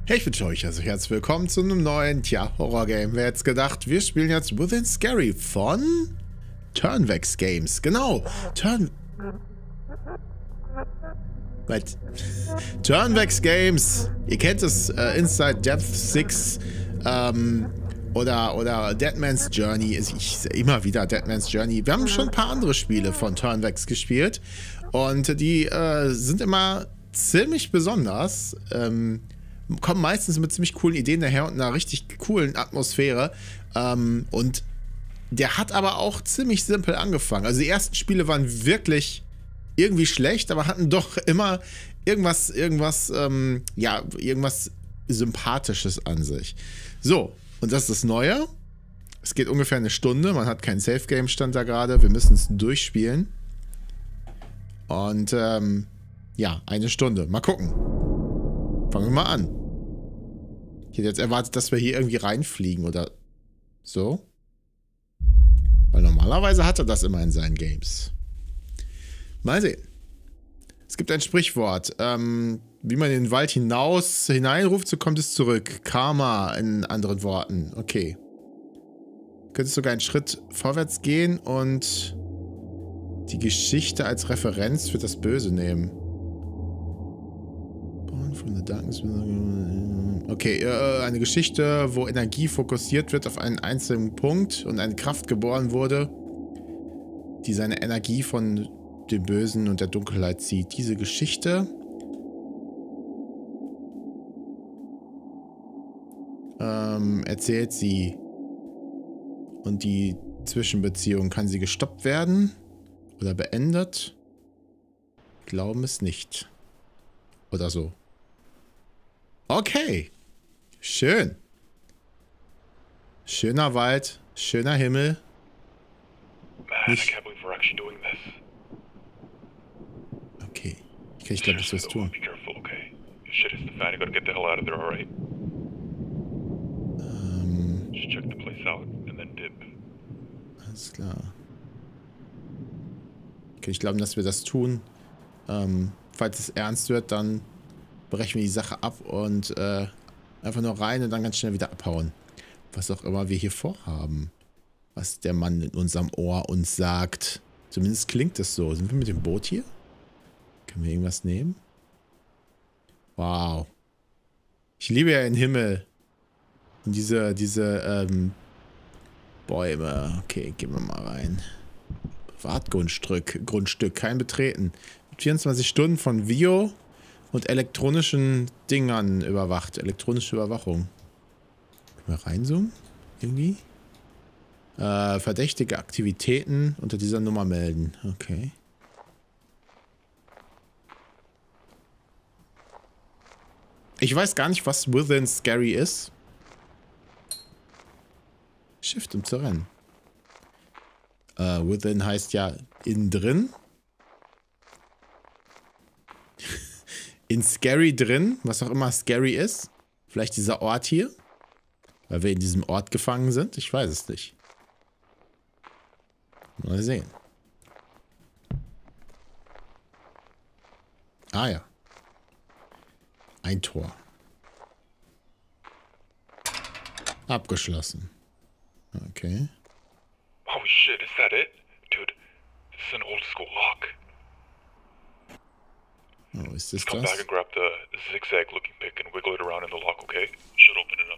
Hey, ich wünsche euch also herzlich willkommen zu einem neuen, Horror-Game. Wer hätte gedacht, wir spielen jetzt Within Scary von Turnvex Games. Genau, Turnvex Games. Ihr kennt es, Inside Depth 6 oder Deadman's Journey. Ich sehe immer wieder Deadman's Journey. Wir haben schon ein paar andere Spiele von Turnvex gespielt und die sind immer ziemlich besonders. Kommen meistens mit ziemlich coolen Ideen daher und einer richtig coolen Atmosphäre. Und der hat aber auch ziemlich simpel angefangen. Also die ersten Spiele waren wirklich irgendwie schlecht, aber hatten doch immer irgendwas Sympathisches an sich. So, und das ist das Neue. Es geht ungefähr eine Stunde. Man hat kein Safe-Game, stand da gerade. Wir müssen es durchspielen. Und ja, eine Stunde. Mal gucken. Fangen wir mal an. Ich hätte jetzt erwartet, dass wir hier irgendwie reinfliegen oder so. Weil normalerweise hat er das immer in seinen Games. Mal sehen. Es gibt ein Sprichwort. Wie man in den Wald hineinruft, so kommt es zurück. Karma in anderen Worten. Okay. Du könntest sogar einen Schritt vorwärts gehen und die Geschichte als Referenz für das Böse nehmen. Okay, eine Geschichte, wo Energie fokussiert wird auf einen einzelnen Punkt und eine Kraft geboren wurde, die seine Energie von dem Bösen und der Dunkelheit zieht. Diese Geschichte erzählt sie und die Zwischenbeziehung, kann sie gestoppt werden oder beendet? Glauben es nicht. Oder so. Okay. Schön. Schöner Wald, schöner Himmel. Nicht. Okay. Ich glaube, das wirst tun. Alles klar. Okay, ich glaube, dass wir das tun. Falls es ernst wird, dann brechen wir die Sache ab und einfach nur rein und dann ganz schnell wieder abhauen. Was auch immer wir hier vorhaben. Was der Mann in unserem Ohr uns sagt. Zumindest klingt es so. Sind wir mit dem Boot hier? Können wir irgendwas nehmen? Wow. Ich liebe ja den Himmel. Und diese Bäume. Okay, gehen wir mal rein. Privatgrundstück. Kein Betreten. 24 Stunden von Vio und elektronischen Dingern überwacht. Elektronische Überwachung. Können wir reinzoomen? Irgendwie? Verdächtige Aktivitäten unter dieser Nummer melden. Okay. Ich weiß gar nicht, was Within Scary ist. Shift, um zu rennen. Within heißt ja innen drin. In Scary drin, was auch immer Scary ist. Vielleicht dieser Ort hier. Weil wir in diesem Ort gefangen sind. Ich weiß es nicht. Mal sehen. Ah ja. Ein Tor. Abgeschlossen. Okay. Oh shit, is that it? Dude, this is an old school lock. Oh, ist das Come das? back and grab the zigzag looking pick and wiggle it around in the lock, okay? Should open it up.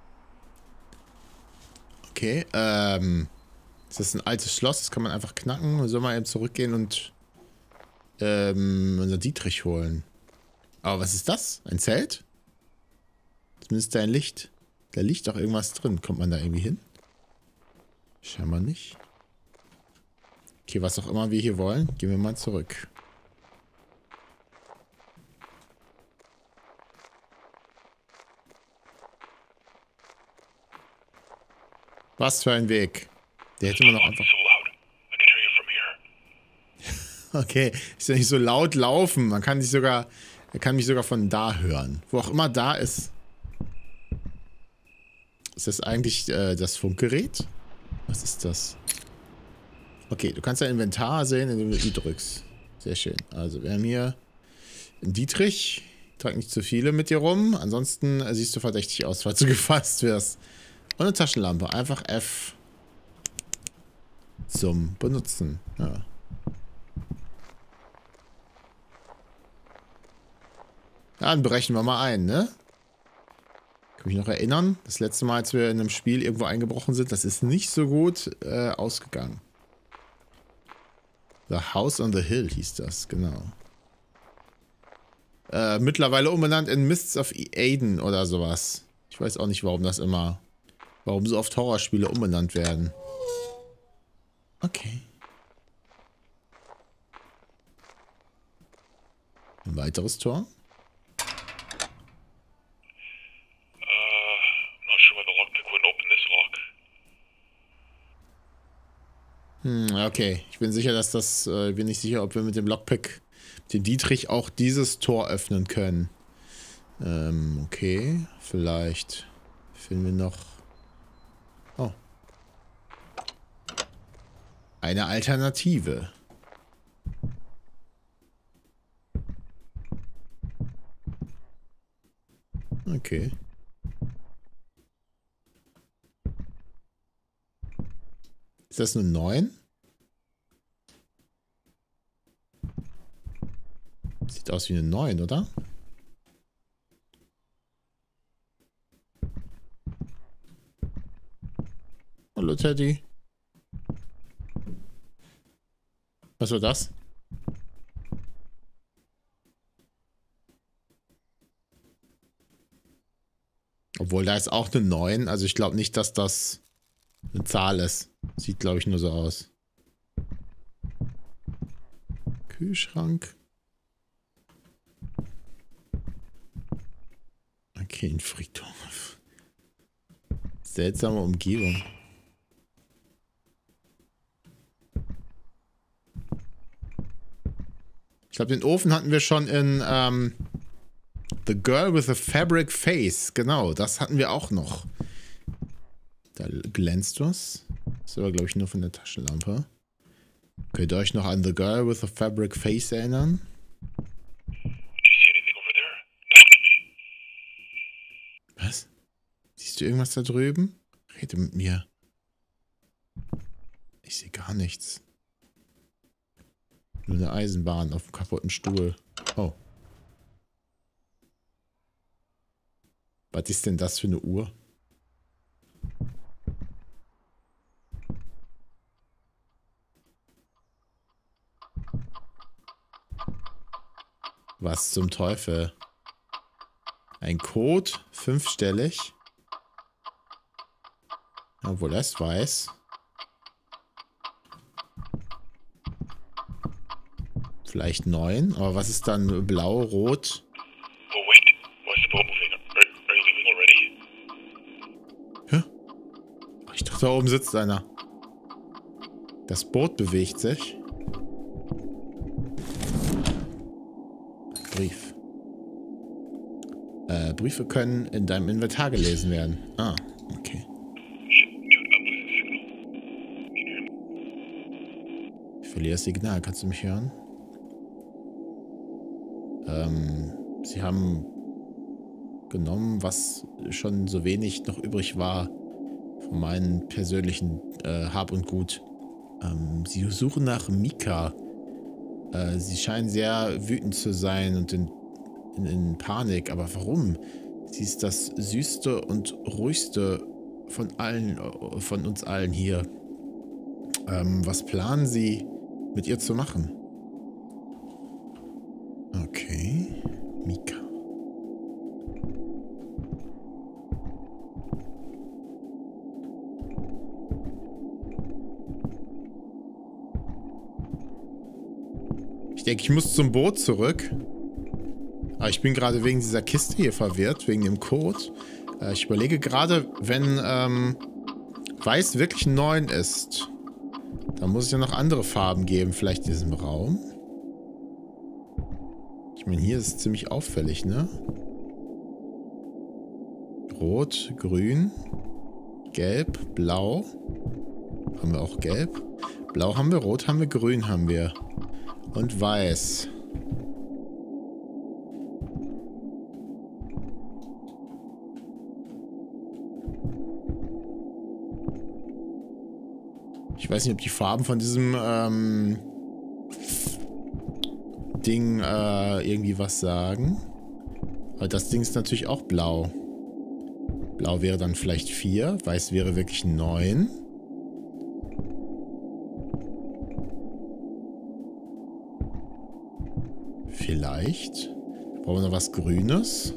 Okay, ist das ein altes Schloss? Das kann man einfach knacken. Soll man eben zurückgehen und unser Dietrich holen. Aber was ist das? Ein Zelt? Zumindest ein Licht. Da liegt doch irgendwas drin. Kommt man da irgendwie hin? Scheinbar nicht. Okay, was auch immer wir hier wollen, gehen wir mal zurück. Was für ein Weg. Der hätte man noch einfach... Okay, ist ja nicht so laut laufen. Man kann sich sogar... Er kann mich sogar von da hören. Wo auch immer da ist. Ist das eigentlich das Funkgerät? Was ist das? Okay, du kannst dein Inventar sehen, indem du I drückst. Sehr schön. Also wir haben hier einen Dietrich. Trag nicht zu viele mit dir rum. Ansonsten siehst du verdächtig aus, falls du gefasst wirst. Und eine Taschenlampe. Einfach F. Zum Benutzen. Ja. Dann brechen wir mal ein, ne? Kann mich noch erinnern, das letzte Mal, als wir in einem Spiel irgendwo eingebrochen sind, das ist nicht so gut ausgegangen. The House on the Hill hieß das, genau. Mittlerweile umbenannt in Mists of Aden oder sowas. Ich weiß auch nicht, warum so oft Horrorspiele umbenannt werden. Okay. Ein weiteres Tor. Okay, ich bin sicher, dass das, bin nicht sicher, ob wir mit dem Lockpick, mit dem Dietrich auch dieses Tor öffnen können. Okay, vielleicht finden wir noch, oh, eine Alternative. Okay. Ist das eine 9? Sieht aus wie eine 9, oder? Hallo Teddy. Was war das? Obwohl, da ist auch eine 9. Also ich glaube nicht, dass das eine Zahl ist. Sieht, glaube ich, nur so aus. Kühlschrank. Okay, ein Friedhof. Seltsame Umgebung. Ich glaube, den Ofen hatten wir schon in The Girl with a Fabric Face. Genau, das hatten wir auch noch. Da glänzt was. Das ist aber, glaube ich, nur von der Taschenlampe. Könnt ihr euch noch an The Girl with a Fabric Face erinnern? Was? Siehst du irgendwas da drüben? Rede mit mir. Ich sehe gar nichts. Nur eine Eisenbahn auf dem kaputten Stuhl. Oh. Was ist denn das für eine Uhr? Was zum Teufel? Ein Code, 5-stellig. Obwohl er es weiß. Vielleicht 9, aber was ist dann blau, rot? Oh wait, why is the boat moving? Are you leaving already? Hä? Oh, ich dachte, da oben sitzt einer. Das Boot bewegt sich. Brief. Briefe können in deinem Inventar gelesen werden. Ah, okay. Ich verliere das Signal. Kannst du mich hören? Sie haben genommen, was schon so wenig noch übrig war von meinem persönlichen Hab und Gut. Sie suchen nach Mika. Sie scheinen sehr wütend zu sein und in Panik. Aber warum? Sie ist das süßeste und ruhigste von uns allen hier. Was planen Sie mit ihr zu machen? Okay. Mika. Ich denke, ich muss zum Boot zurück. Aber ich bin gerade wegen dieser Kiste hier verwirrt, wegen dem Code. Ich überlege gerade, wenn Weiß wirklich 9 ist, dann muss es ja noch andere Farben geben, vielleicht in diesem Raum. Ich meine, hier ist es ziemlich auffällig, ne? Rot, grün, gelb, blau. Haben wir auch gelb? Blau haben wir, rot haben wir, grün haben wir. Und weiß. Ich weiß nicht, ob die Farben von diesem Ding irgendwie was sagen. Aber das Ding ist natürlich auch blau. Blau wäre dann vielleicht 4. Weiß wäre wirklich 9. Vielleicht. Brauchen wir noch was Grünes?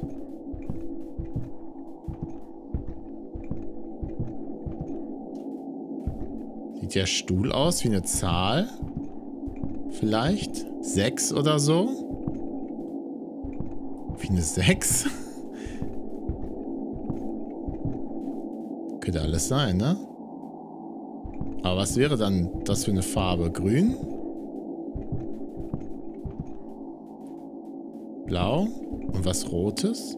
Sieht der Stuhl aus wie eine Zahl? Vielleicht? 6 oder so? Wie eine 6? Könnte alles sein, ne? Aber was wäre dann das für eine Farbe? Grün? Blau? Und was Rotes?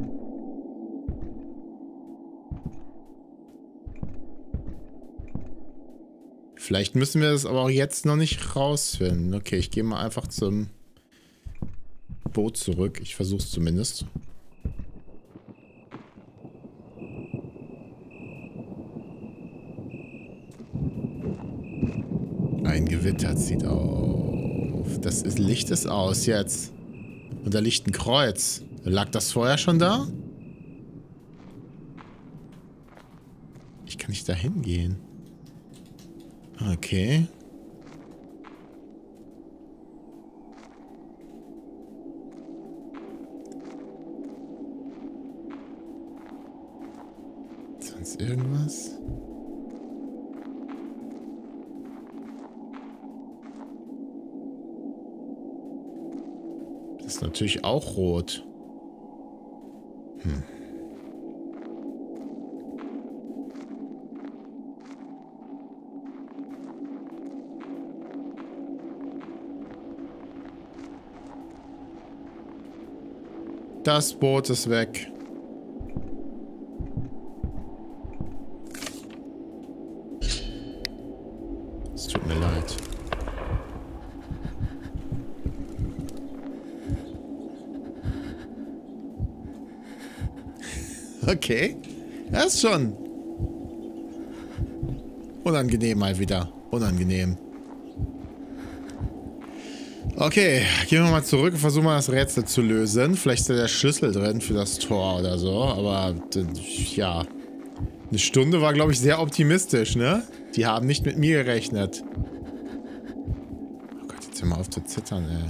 Vielleicht müssen wir das aber auch jetzt noch nicht rausfinden. Okay, ich gehe mal einfach zum Boot zurück. Ich versuche es zumindest. Ein Gewitter zieht auf. Das ist, Licht ist aus jetzt. Und da liegt ein Kreuz. Lag das vorher schon da? Ich kann nicht da hingehen. Okay. Sonst irgendwas? Das ist natürlich auch rot. Das Boot ist weg. Es tut mir leid. Okay. Das ist schon unangenehm mal wieder. Unangenehm. Okay, gehen wir mal zurück und versuchen mal das Rätsel zu lösen. Vielleicht ist da der Schlüssel drin für das Tor oder so, aber ja. Eine Stunde war, glaube ich, sehr optimistisch, ne? Die haben nicht mit mir gerechnet. Oh Gott, jetzt hör mal auf zu zittern, ey.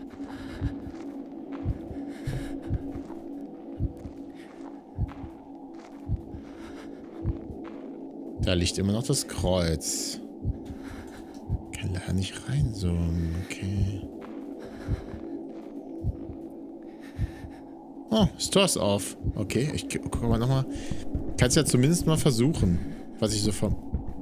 Da liegt immer noch das Kreuz. Kann leider nicht reinzoomen, okay. Oh, das Tor ist auf. Okay, ich gucke mal nochmal. Kannst ja zumindest mal versuchen, was ich so vom...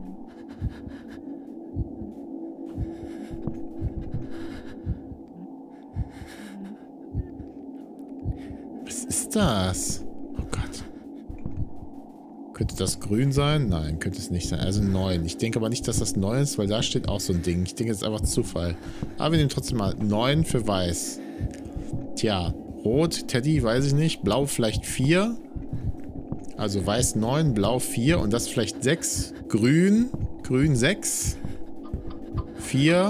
Was ist das? Oh Gott. Könnte das grün sein? Nein, könnte es nicht sein. Also 9. Ich denke aber nicht, dass das 9 ist, weil da steht auch so ein Ding. Ich denke, das ist einfach Zufall. Aber wir nehmen trotzdem mal 9 für weiß. Tja, rot, Teddy, weiß ich nicht. Blau vielleicht 4. Also weiß 9, blau 4 und das vielleicht 6. Grün, grün 6. 4.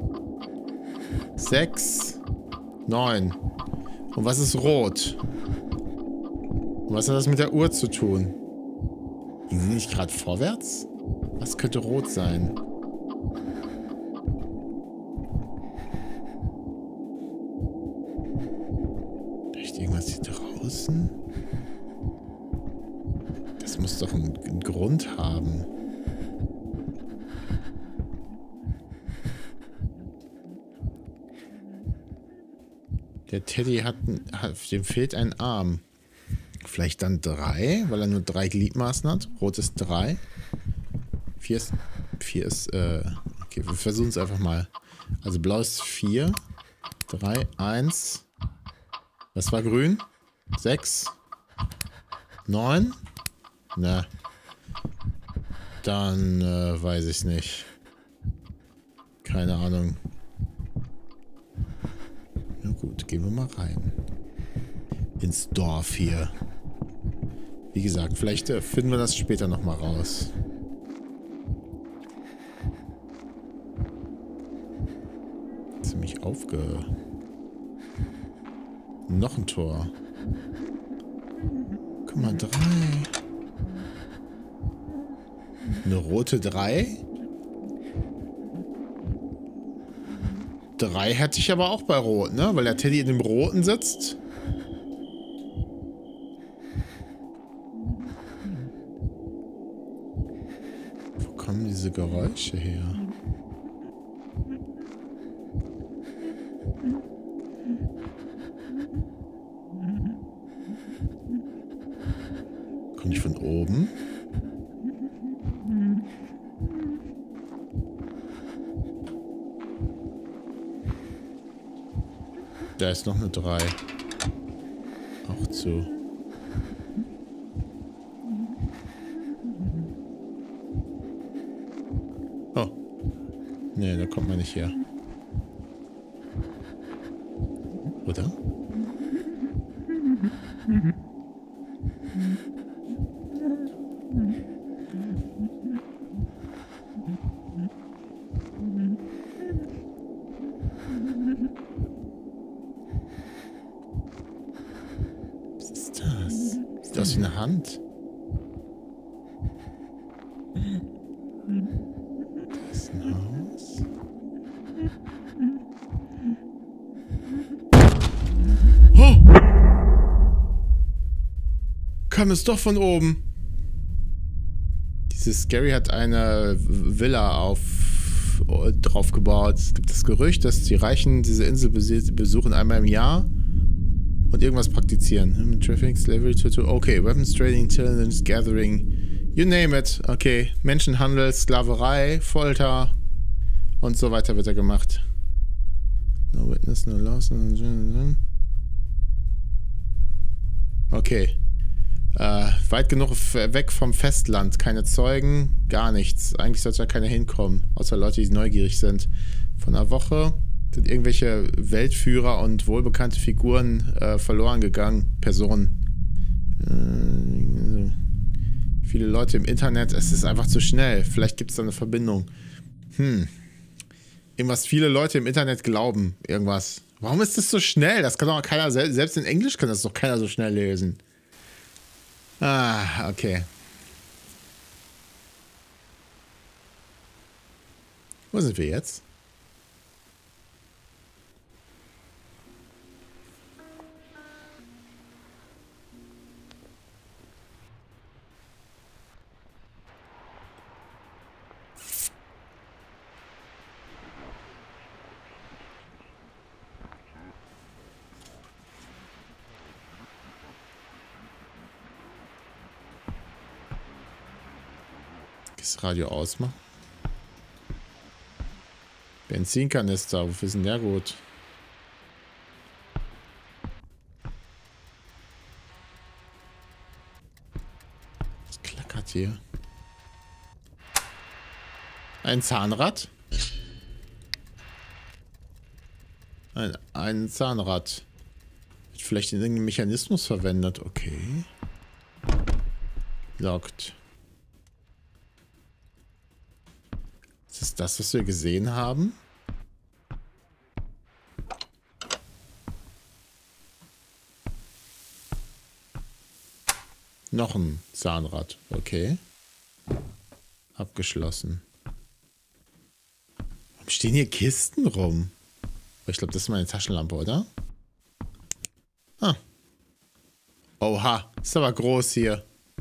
6. 9. Und was ist rot? Und was hat das mit der Uhr zu tun? Ging sie nicht gerade vorwärts? Was könnte rot sein? Vielleicht irgendwas hier draußen? Das muss doch einen Grund haben. Der Teddy dem fehlt ein Arm. Vielleicht dann 3, weil er nur 3 Gliedmaßen hat. Rot ist 3. 4 ist, okay, wir versuchen es einfach mal. Also blau ist 4. 3, 1. Was war grün? 6. 9. Na. Dann, weiß ich es nicht. Keine Ahnung. Na gut, gehen wir mal rein. Ins Dorf hier. Wie gesagt, vielleicht finden wir das später nochmal raus. Mich Noch ein Tor. Guck mal, 3. Eine rote 3? 3 hätte ich aber auch bei Rot, ne? Weil der Teddy in dem Roten sitzt. Wo kommen diese Geräusche her? Kommen die von oben? Da ist noch eine 3. Auch zu. Oh. Nee, da kommt man nicht her. Oder? Was ist das? Sieht aus wie eine Hand. Da ist ein Haus. Oh! Kam es doch von oben. Dieses Scary hat eine Villa drauf gebaut. Es gibt das Gerücht, dass die Reichen diese Insel besuchen einmal im Jahr und irgendwas praktizieren. Traffic, Slavery, okay, Weapons Trading, Intelligence Gathering, you name it. Okay, Menschenhandel, Sklaverei, Folter und so weiter wird da gemacht. No witness, no loss. Okay. Weit genug weg vom Festland. Keine Zeugen, gar nichts. Eigentlich sollte da keiner hinkommen. Außer Leute, die neugierig sind. Von einer Woche sind irgendwelche Weltführer und wohlbekannte Figuren verloren gegangen. Personen. Viele Leute im Internet. Es ist einfach zu schnell. Vielleicht gibt es da eine Verbindung. Irgendwas viele Leute im Internet glauben. Irgendwas. Warum ist das so schnell? Das kann doch keiner, selbst in Englisch kann das doch keiner so schnell lesen. Ah, okay. Wo sind wir jetzt? Das Radio ausmachen. Benzinkanister, wofür ist denn der gut? Was klackert hier? Ein Zahnrad? Ein Zahnrad. Wird vielleicht in irgendeinem Mechanismus verwendet. Okay. Lockt. Ist das das, was wir gesehen haben? Noch ein Zahnrad. Okay. Abgeschlossen. Warum stehen hier Kisten rum? Ich glaube, das ist meine Taschenlampe, oder? Ah. Oha. Ist aber groß hier.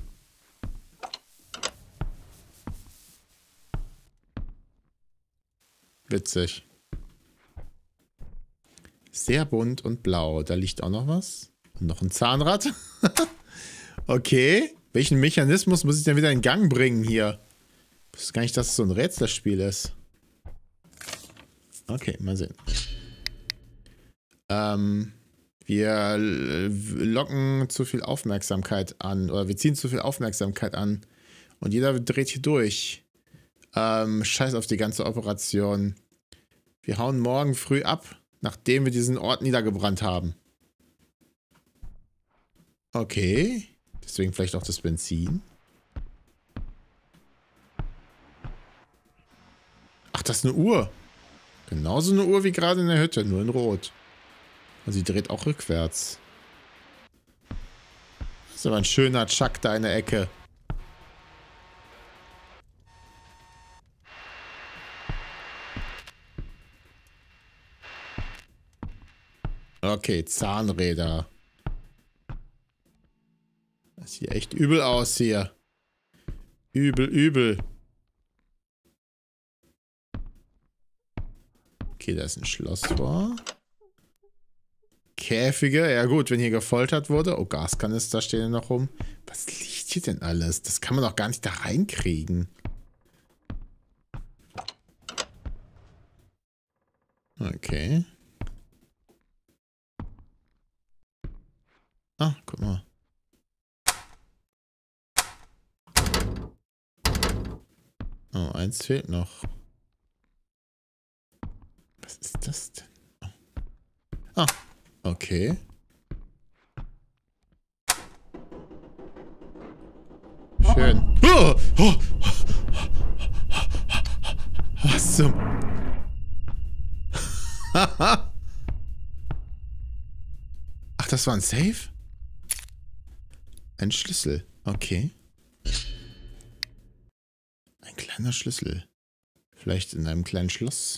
Witzig. Sehr bunt und blau. Da liegt auch noch was. Und noch ein Zahnrad. Okay. Welchen Mechanismus muss ich denn wieder in Gang bringen hier? Ich wusste gar nicht, dass es so ein Rätselspiel ist. Okay, mal sehen. Wir locken zu viel Aufmerksamkeit an. Oder wir ziehen zu viel Aufmerksamkeit an. Und jeder dreht hier durch. Scheiß auf die ganze Operation. Wir hauen morgen früh ab, nachdem wir diesen Ort niedergebrannt haben. Okay. Deswegen vielleicht auch das Benzin. Ach, das ist eine Uhr. Genauso eine Uhr wie gerade in der Hütte, nur in Rot. Und sie dreht auch rückwärts. Das ist aber ein schöner Chuck da in der Ecke. Okay, Zahnräder. Das sieht echt übel aus hier. Übel, übel. Okay, da ist ein Schlosstor. Käfige. Ja gut, wenn hier gefoltert wurde. Oh, Gaskanister stehen ja noch rum. Was liegt hier denn alles? Das kann man doch gar nicht da reinkriegen. Okay. Ah, guck mal. Oh, eins fehlt noch. Was ist das denn? Oh. Ah, okay. Schön. Oh, oh. Was zum... Ach, das war ein Safe? Ein Schlüssel. Okay. Ein kleiner Schlüssel. Vielleicht in einem kleinen Schloss.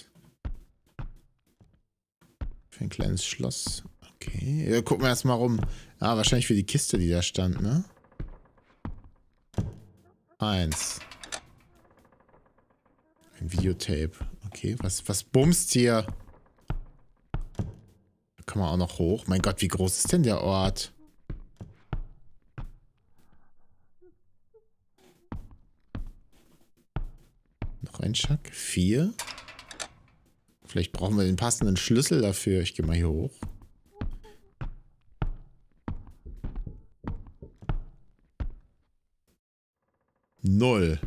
Für ein kleines Schloss. Okay. Ja, gucken wir erstmal rum. Ah, wahrscheinlich für die Kiste, die da stand, ne? 1. Ein Videotape. Okay, was bumst hier? Da kann man auch noch hoch. Mein Gott, wie groß ist denn der Ort? Noch ein Schack. 4. Vielleicht brauchen wir den passenden Schlüssel dafür. Ich gehe mal hier hoch. Null.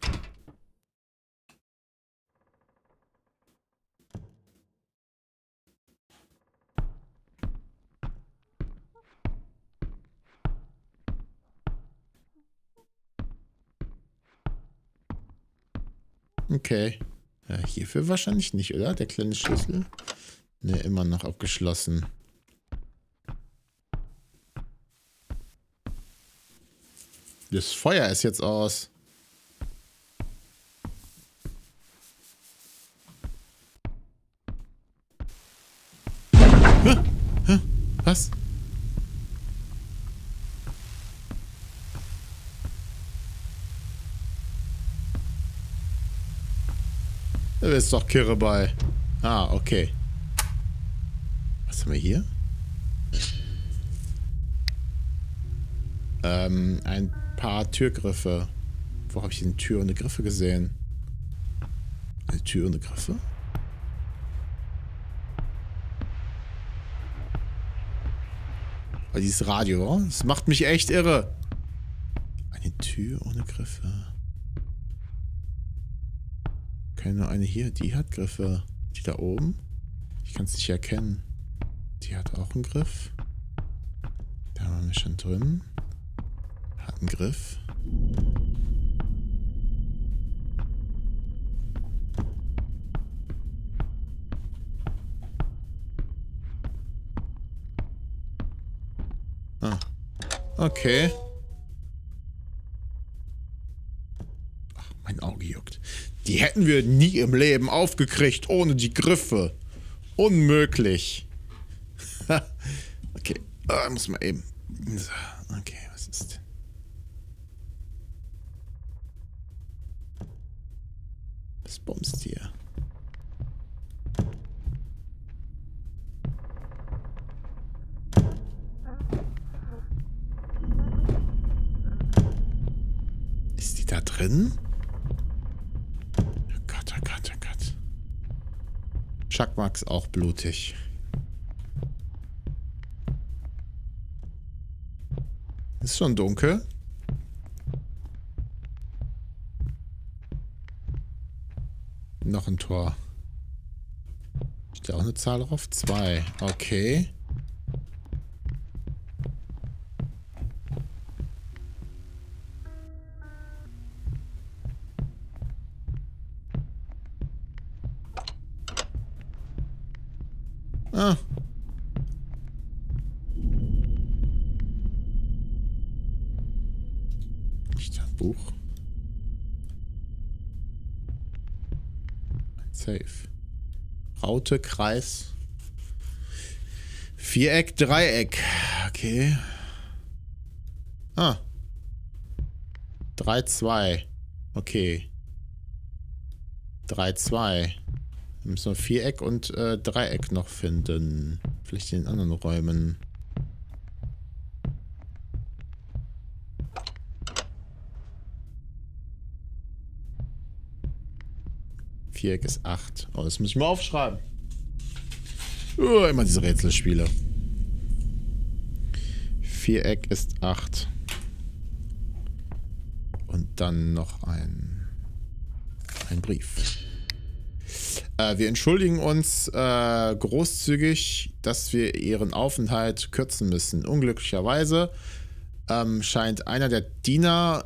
Okay. Ja, hierfür wahrscheinlich nicht, oder? Der kleine Schlüssel. Ne, immer noch abgeschlossen. Das Feuer ist jetzt aus. Was? Da ist doch Kirre bei. Ah, okay. Was haben wir hier? Ein paar Türgriffe. Wo habe ich denn Tür ohne Griffe gesehen? Eine Tür ohne Griffe? Oh, dieses Radio, das macht mich echt irre. Eine Tür ohne Griffe. Keine eine hier, die hat Griffe. Die da oben? Ich kann es nicht erkennen. Die hat auch einen Griff. Da waren wir schon drin. Hat einen Griff. Ah. Okay. Ach, mein Auge juckt. Die hätten wir nie im Leben aufgekriegt ohne die Griffe. Unmöglich. Okay. Muss man eben. So. Okay, was ist denn? Was bombst hier? Ist die da drin? Oh Gott, oh Gott, oh Gott. Chuck Max auch blutig. Ist schon dunkel. Noch ein Tor. Steht da auch eine Zahl drauf? 2. Okay. Ah. Nicht das Buch. Safe. Raute, Kreis. Viereck, Dreieck. Okay. Ah. 3, 2. Okay. 3, 2. Wir müssen noch Viereck und Dreieck noch finden. Vielleicht in den anderen Räumen. Viereck ist 8. Oh, das muss ich mal aufschreiben. Immer diese Rätselspiele. Viereck ist 8. Und dann noch ein Brief. Wir entschuldigen uns großzügig, dass wir Ihren Aufenthalt kürzen müssen. Unglücklicherweise scheint einer der Diener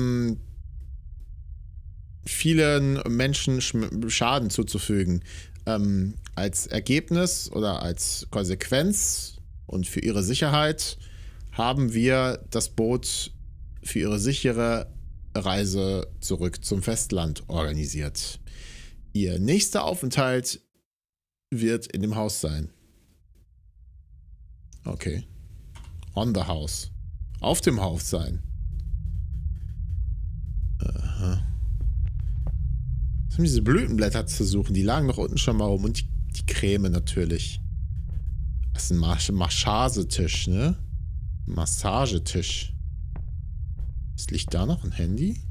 vielen Menschen Schaden zuzufügen. Als Ergebnis oder als Konsequenz und für ihre Sicherheit haben wir das Boot für ihre sichere Reise zurück zum Festland organisiert. Ihr nächster Aufenthalt wird in dem Haus sein. Okay. On the house. Auf dem Haus sein. Aha. Was haben diese Blütenblätter zu suchen? Die lagen doch unten schon mal rum. Und die Creme natürlich. Das ist ein Massagetisch, ne? Massagetisch. Was liegt da noch? Ein Handy?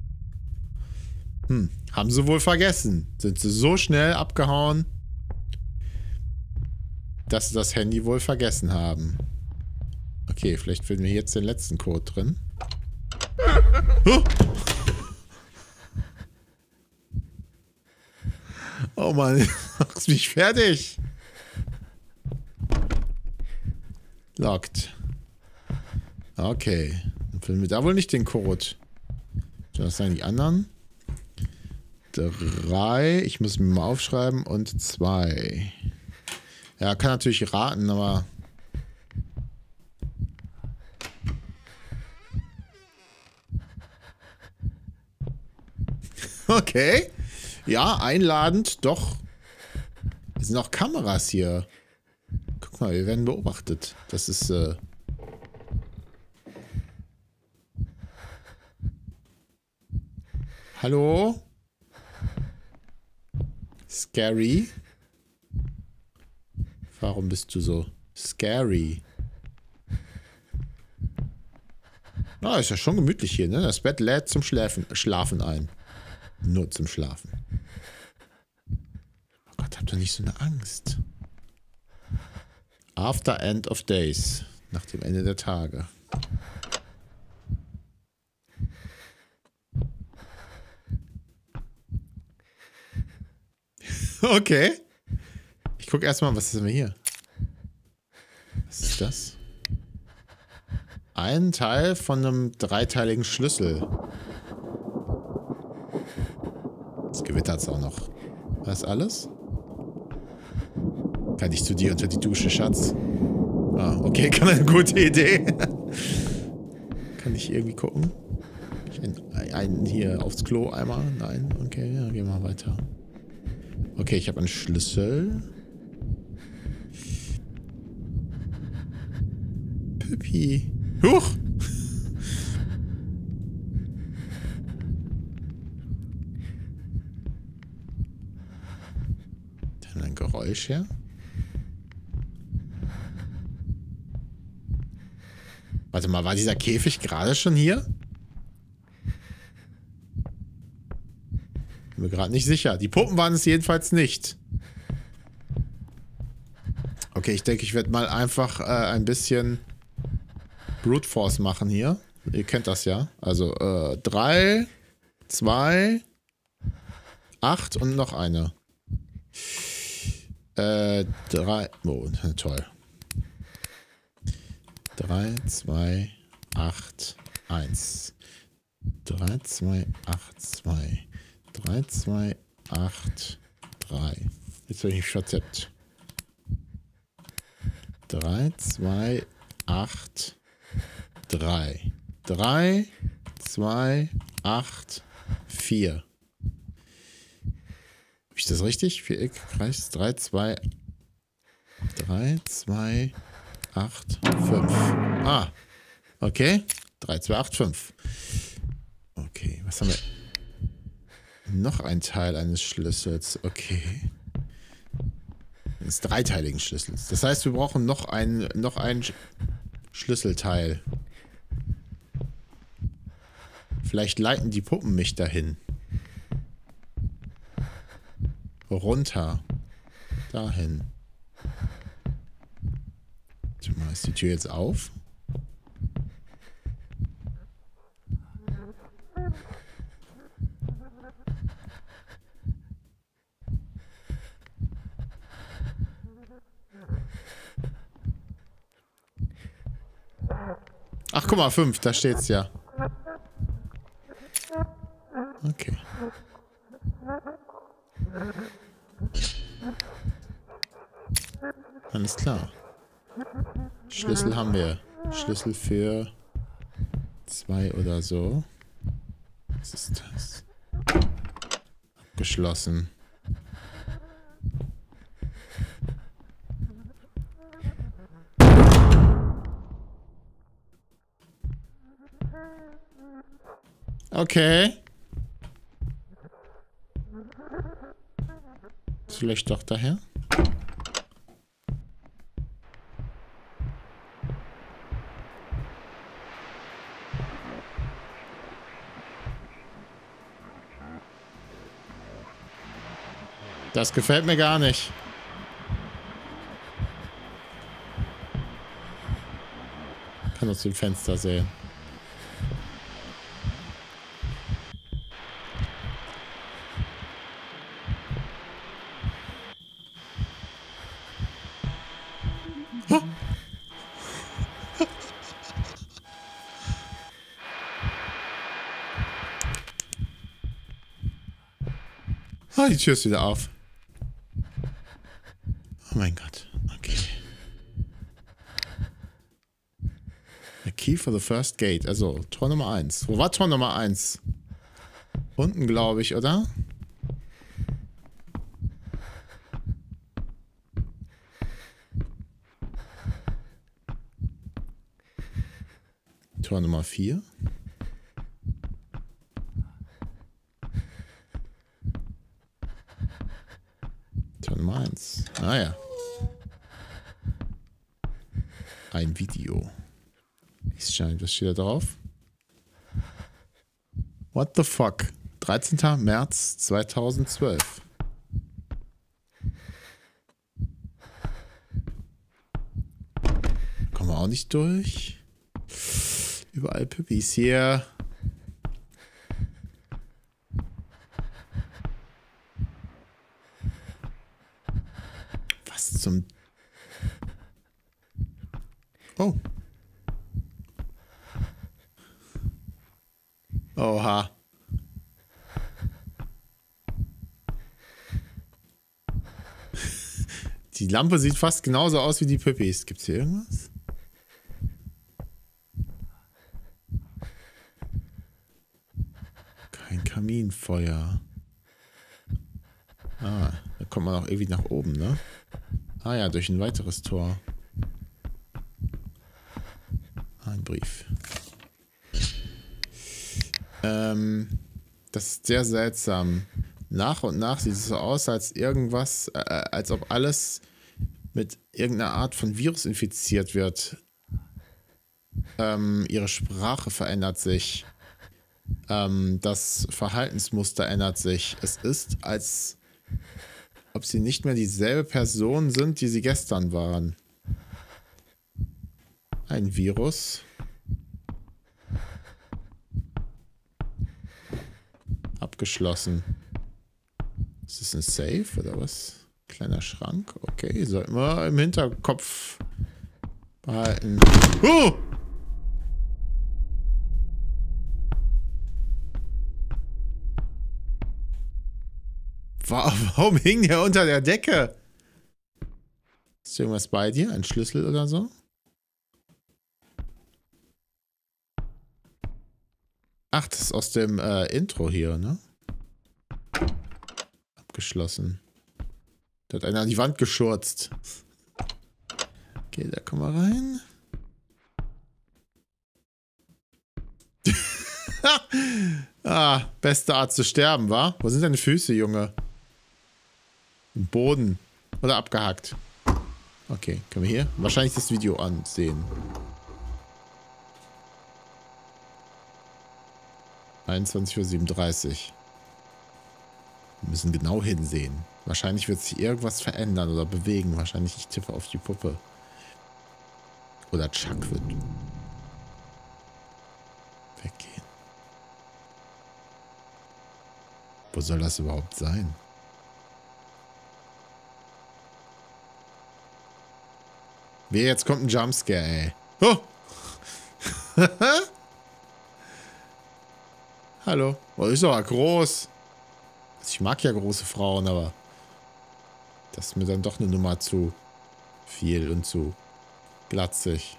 Haben sie wohl vergessen. Sind sie so schnell abgehauen, dass sie das Handy wohl vergessen haben. Okay, vielleicht finden wir jetzt den letzten Code drin. Oh Mann, machst mich fertig. Locked. Okay. Dann finden wir da wohl nicht den Code. Was sind die anderen? 3. Ich muss mir mal aufschreiben. Und 2. Ja, kann natürlich raten, aber... Okay. Ja, einladend, doch. Es sind auch Kameras hier. Guck mal, wir werden beobachtet. Das ist, Hallo? Scary? Warum bist du so scary? Ah, ist ja schon gemütlich hier, ne? Das Bett lädt zum Schlafen ein. Nur zum Schlafen. Oh Gott, habt ihr nicht so eine Angst? After end of days. Nach dem Ende der Tage. Okay. Ich gucke erstmal, was ist denn hier? Was ist das? Ein Teil von einem dreiteiligen Schlüssel. Es gewittert auch noch. Was alles? Kann ich zu dir unter die Dusche, Schatz? Ah, okay, kann eine gute Idee. Kann ich irgendwie gucken? Einen hier aufs Klo einmal? Nein? Okay, ja, gehen wir weiter. Okay, ich habe einen Schlüssel. Pippi. Huch! Dann ein Geräusch her. Warte mal, war dieser Käfig gerade schon hier? Bin mir gerade nicht sicher. Die Puppen waren es jedenfalls nicht. Okay, ich denke, ich werde mal einfach ein bisschen Brute Force machen hier. Ihr kennt das ja. Also 3, 2, 8 und noch eine. 3. Oh, toll. 3, 2, 8, 1. 3, 2, 8, 2. 3, 2, 8, 3. Jetzt bin ich verzippt. 3, 2, 8, 3. 3, 2, 8, 4. Habe ich das richtig? Viereck, Kreis, 3, 2, 8, 5. Ah, okay. 3, 2, 8, 5. Okay, was haben wir? Noch ein Teil eines Schlüssels. Okay. Eines dreiteiligen Schlüssels. Das heißt, wir brauchen noch ein Schlüsselteil. Vielleicht leiten die Puppen mich dahin. Runter. Dahin. Warte mal, ist die Tür jetzt auf? Ach, guck mal, 5, da steht's ja. Okay. Alles klar. Schlüssel haben wir. Schlüssel für 2 oder so. Was ist das? Abgeschlossen. Okay. Vielleicht doch daher? Das gefällt mir gar nicht. Kann aus dem Fenster sehen. Ah, die Tür ist wieder auf. Oh mein Gott. Okay. The key for the first gate. Also, Tor Nummer 1. Wo war Tor Nummer 1? Unten, glaube ich, oder? Tor Nummer 4. Tor Nummer 1. Ah ja. Ein Video. Was steht da drauf? What the fuck? 13. März 2012. Kommen wir auch nicht durch. Überall Püppis hier. Was zum... Oh. Oha. Die Lampe sieht fast genauso aus wie die Püppis. Gibt's hier irgendwas? Kein Kaminfeuer. Ah, da kommt man auch irgendwie nach oben, ne? Ah ja, durch ein weiteres Tor. Ein Brief. Das ist sehr seltsam. Nach und nach sieht es so aus, als irgendwas, als ob alles mit irgendeiner Art von Virus infiziert wird. Ihre Sprache verändert sich. Das Verhaltensmuster ändert sich. Es ist, als ob sie nicht mehr dieselbe Person sind, die sie gestern waren. Ein Virus. Abgeschlossen. Ist das ein Safe oder was? Kleiner Schrank. Okay, sollten wir im Hinterkopf behalten. Warum hing der unter der Decke? Ist irgendwas bei dir? Ein Schlüssel oder so? Ach, das ist aus dem Intro hier, ne? Abgeschlossen. Da hat einer an die Wand geschurzt. Okay, da kommen wir rein. Ah, beste Art zu sterben, wa? Wo sind deine Füße, Junge? Im Boden. Oder abgehackt. Okay, können wir hier wahrscheinlich das Video ansehen. 21:37 Uhr. Wir müssen genau hinsehen. Wahrscheinlich wird sich irgendwas verändern oder bewegen. Wahrscheinlich ich tippe auf die Puppe. Oder Chuck wird weggehen. Wo soll das überhaupt sein? Wer jetzt kommt ein Jumpscare, ey. Oh! Hallo. Oh, ist aber groß. Also ich mag ja große Frauen, aber das ist mir dann doch eine Nummer zu viel und zu glatzig.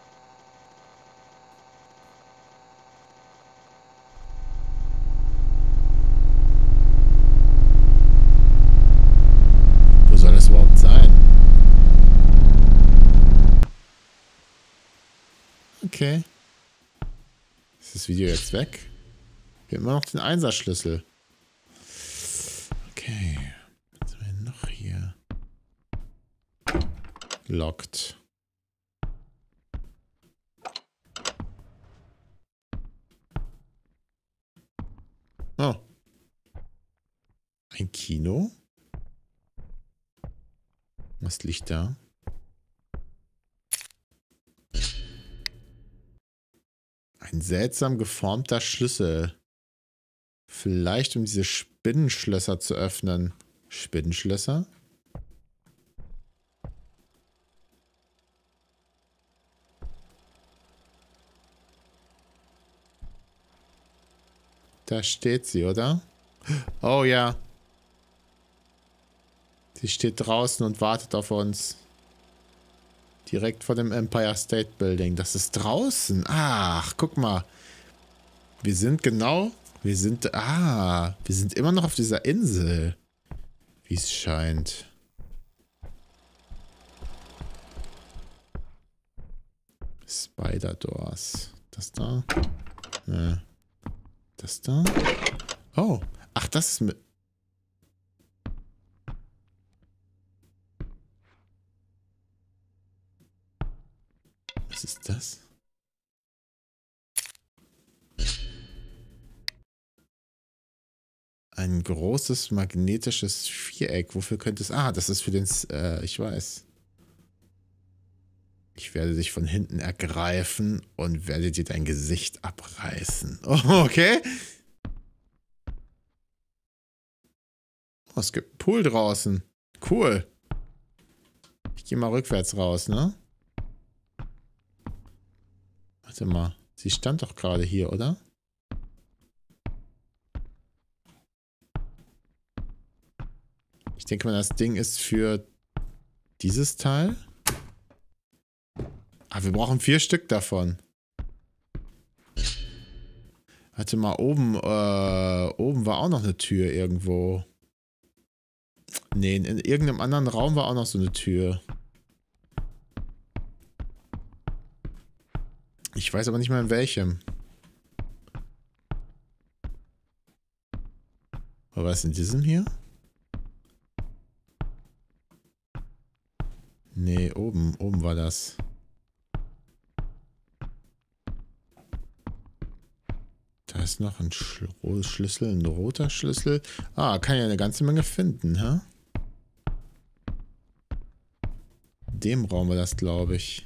Wo soll das überhaupt sein? Okay. Ist das Video jetzt weg? Wir haben immer noch den Einserschlüssel. Okay. Was haben wir denn noch hier? Locked. Oh. Ein Kino? Was liegt da? Ein seltsam geformter Schlüssel. Vielleicht um diese Spinnenschlösser zu öffnen. Spinnenschlösser? Da steht sie, oder? Oh ja. Sie steht draußen und wartet auf uns. Direkt vor dem Empire State Building. Das ist draußen. Ach, guck mal. Wir sind genau... wir sind immer noch auf dieser Insel. Wie es scheint. Spider-Doors. Das da? Ne. Das da? Oh. Ach, das ist mit... Was ist das? Ein großes magnetisches Viereck. Wofür könnte es... Ah, das ist für den... ich weiß. Ich werde dich von hinten ergreifen und werde dir dein Gesicht abreißen. Oh, okay. Oh, es gibt einen Pool draußen. Cool. Ich gehe mal rückwärts raus, ne? Warte mal. Sie stand doch gerade hier, oder? Ich denke mal, das Ding ist für dieses Teil. Ah, wir brauchen 4 Stück davon. Warte mal, oben war auch noch eine Tür irgendwo. Nee, in irgendeinem anderen Raum war auch noch so eine Tür. Ich weiß aber nicht mehr in welchem. Aber was ist in diesem hier? Nee, oben war das. Da ist noch ein Schlüssel, ein roter Schlüssel. Ah, kann ja eine ganze Menge finden, hä? In dem Raum war das, glaube ich.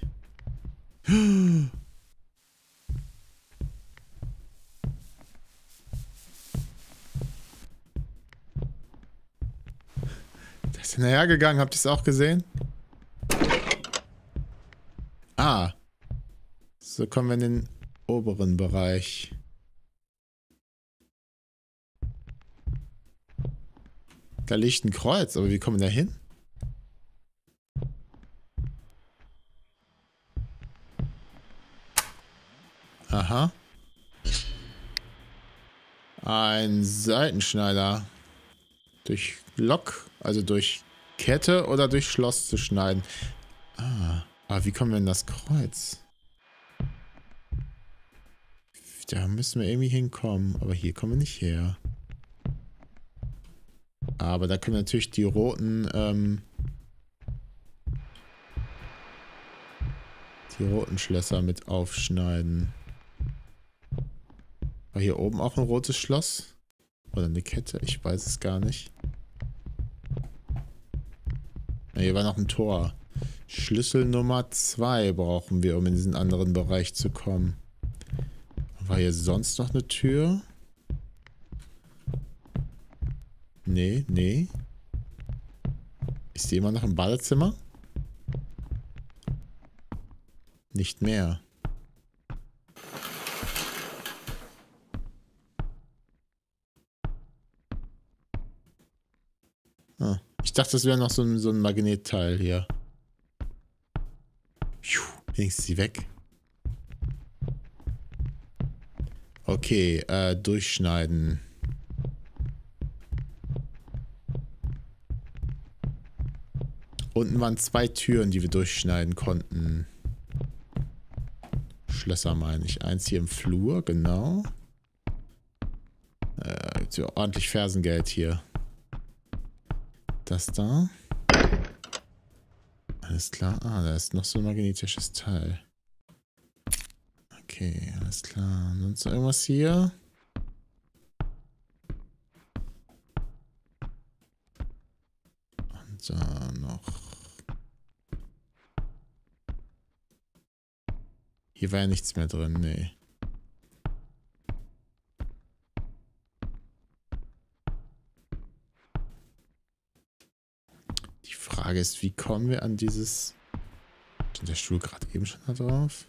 Da ist er nachher gegangen, habt ihr es auch gesehen? Ah. So kommen wir in den oberen Bereich. Da liegt ein Kreuz, aber wie kommen wir da hin? Aha. Ein Seitenschneider. Durch Lock, also durch Kette oder durch Schloss zu schneiden. Ah, aber wie kommen wir in das Kreuz? Da müssen wir irgendwie hinkommen. Aber hier kommen wir nicht her. Aber da können wir natürlich die roten, Schlösser mit aufschneiden. War hier oben auch ein rotes Schloss? Oder eine Kette? Ich weiß es gar nicht. Ja, hier war noch ein Tor. Schlüssel Nummer 2 brauchen wir, um in diesen anderen Bereich zu kommen. War hier sonst noch eine Tür? Nee, nee. Ist die immer noch im Badezimmer? Nicht mehr. Ah, ich dachte, das wäre noch so ein Magnetteil hier. Puh, wenigstens ist sie weg. Okay, durchschneiden. Unten waren 2 Türen, die wir durchschneiden konnten. Schlösser meine ich. Eins hier im Flur, genau. So ordentlich Fersengeld hier. Das da. Alles klar. Ah, da ist noch so ein magnetisches Teil. Okay, alles klar. Sonst noch irgendwas hier? Und da noch. Hier war ja nichts mehr drin, nee. Die Frage ist, wie kommen wir an dieses... Stand der Stuhl gerade eben schon da drauf?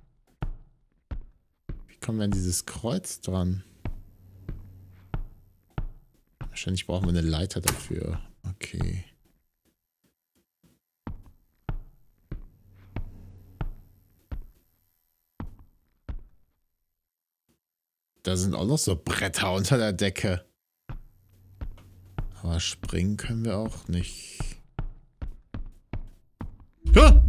Wie kommen wir an dieses Kreuz dran? Wahrscheinlich brauchen wir eine Leiter dafür. Okay. Da sind auch noch so Bretter unter der Decke. Aber springen können wir auch nicht. Ah!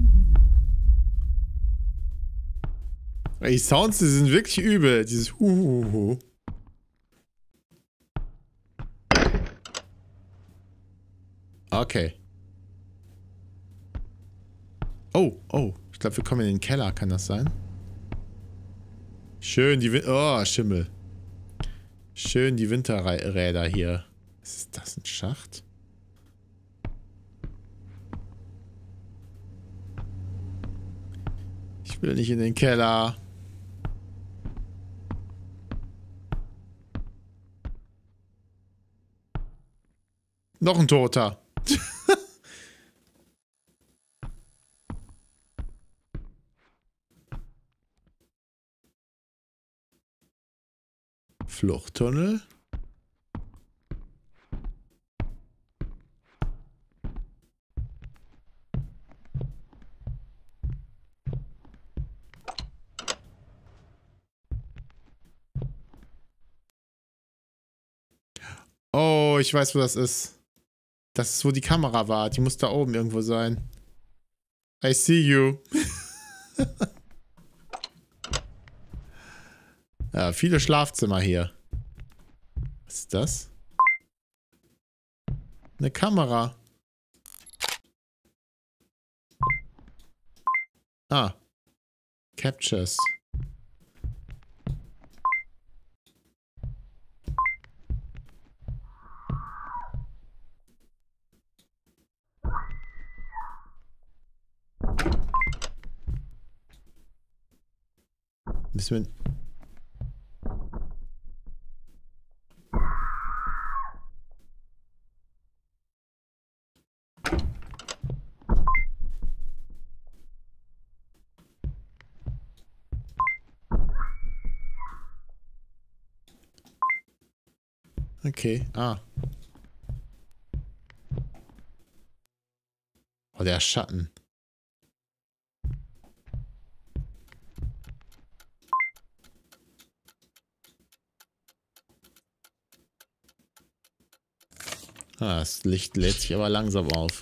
Die Sounds, die sind wirklich übel. Dieses Huhuhu. Okay. Oh, oh. Ich glaube, wir kommen in den Keller. Kann das sein? Schön die Oh, Schimmel. Schön die Winterräder hier. Ist das ein Schacht? Ich will nicht in den Keller. Noch ein Toter. Fluchttunnel. Oh, ich weiß, wo das ist. Das ist, wo die Kamera war. Die muss da oben irgendwo sein. I see you. Ja, viele Schlafzimmer hier. Was ist das? Eine Kamera. Ah. Captures. Müssen wir... Okay, ah. Oh, der Schatten. Das Licht lädt sich aber langsam auf.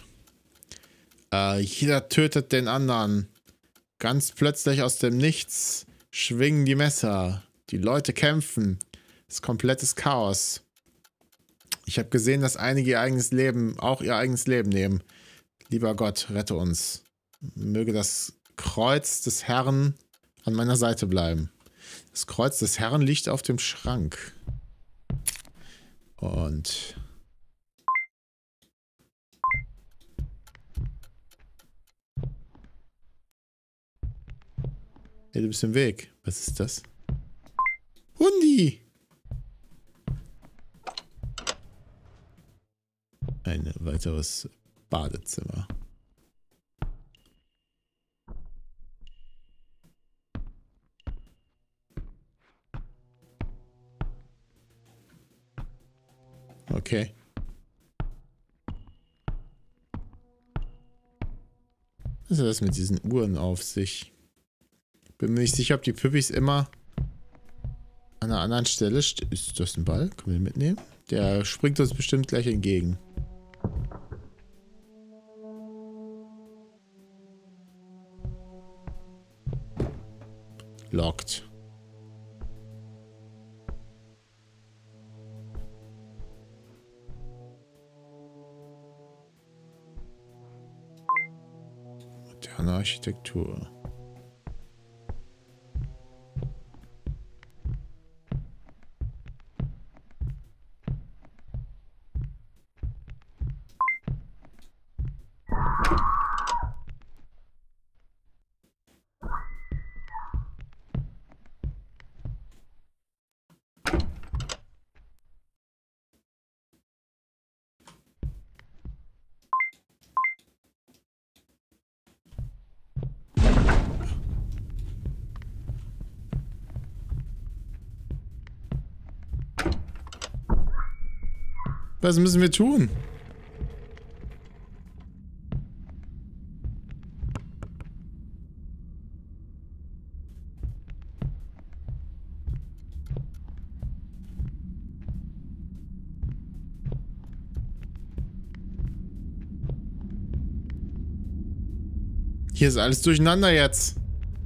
Jeder tötet den anderen. Ganz plötzlich aus dem Nichts schwingen die Messer. Die Leute kämpfen. Es ist komplettes Chaos. Ich habe gesehen, dass einige ihr eigenes Leben nehmen. Lieber Gott, rette uns. Möge das Kreuz des Herrn an meiner Seite bleiben. Das Kreuz des Herrn liegt auf dem Schrank. Und... Hey, du bist im Weg. Was ist das? Hundi! Ein weiteres Badezimmer. Okay. Was ist das mit diesen Uhren auf sich? Bin mir nicht sicher, ob die Püppis immer an einer anderen Stelle stehen. Ist das ein Ball? Können wir den mitnehmen? Der springt uns bestimmt gleich entgegen. Locked. Moderne Architektur. Was müssen wir tun? Hier ist alles durcheinander jetzt.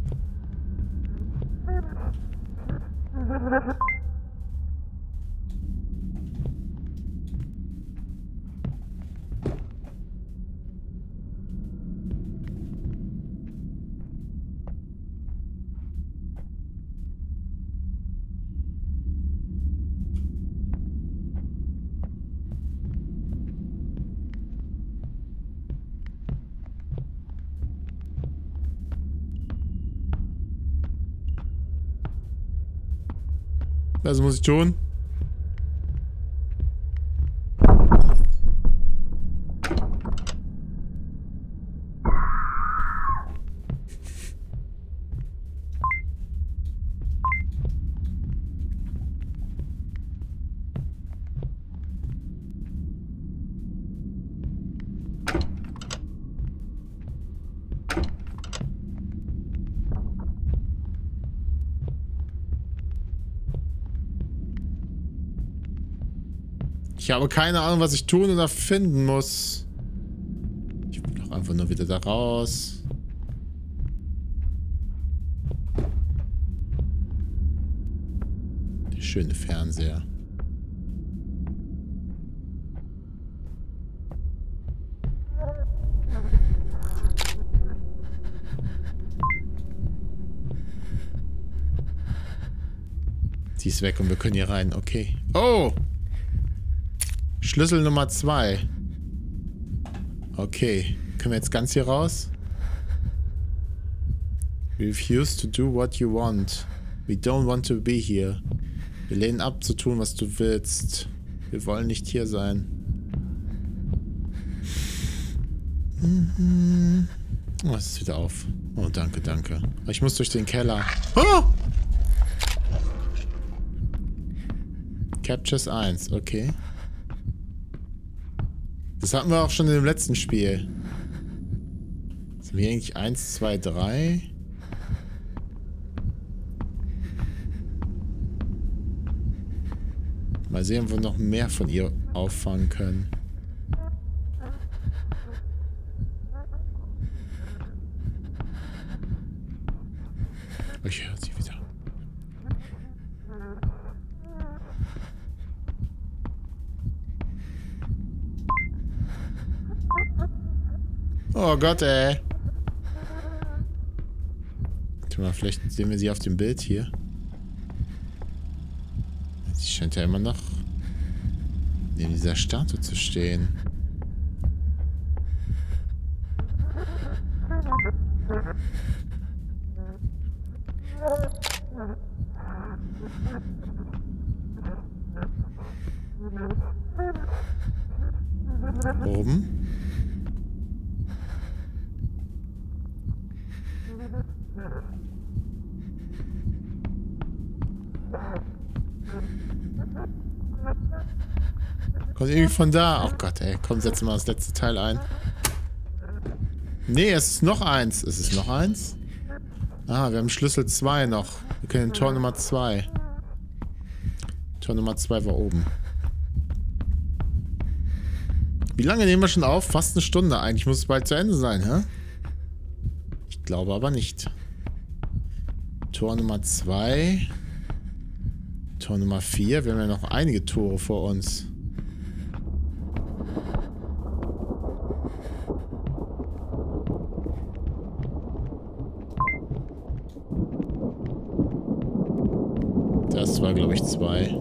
Was muss ich tun? Ich habe keine Ahnung, was ich tun oder finden muss. Ich will doch einfach nur wieder da raus. Der schöne Fernseher. Sie ist weg und wir können hier rein. Okay. Oh! Schlüssel Nummer 2. Okay. Können wir jetzt ganz hier raus? Refuse to do what you want. We don't want to be here. Wir lehnen ab, zu tun, was du willst. Wir wollen nicht hier sein. Oh, es ist wieder auf. Oh, danke, danke. Ich muss durch den Keller. Oh! Captures 1, okay. Das hatten wir auch schon in dem letzten Spiel. Sind wir eigentlich 1, 2, 3? Mal sehen, ob wir noch mehr von ihr auffangen können. Ich höre sie wieder. Oh Gott, ey. Warte mal, vielleicht sehen wir sie auf dem Bild hier. Sie scheint ja immer noch neben dieser Statue zu stehen. Oben. Kommt irgendwie von da. Oh Gott, ey. Komm, setz mal das letzte Teil ein. Nee, es ist noch eins. Ist es noch eins? Ah, wir haben Schlüssel 2 noch. Wir können Tor Nummer 2. Tor Nummer 2 war oben. Wie lange nehmen wir schon auf? Fast eine Stunde. Eigentlich muss es bald zu Ende sein, hä? Ich glaube aber nicht. Tor Nummer 2. Tor Nummer 4. Wir haben ja noch einige Tore vor uns. Das war, glaube ich, 2.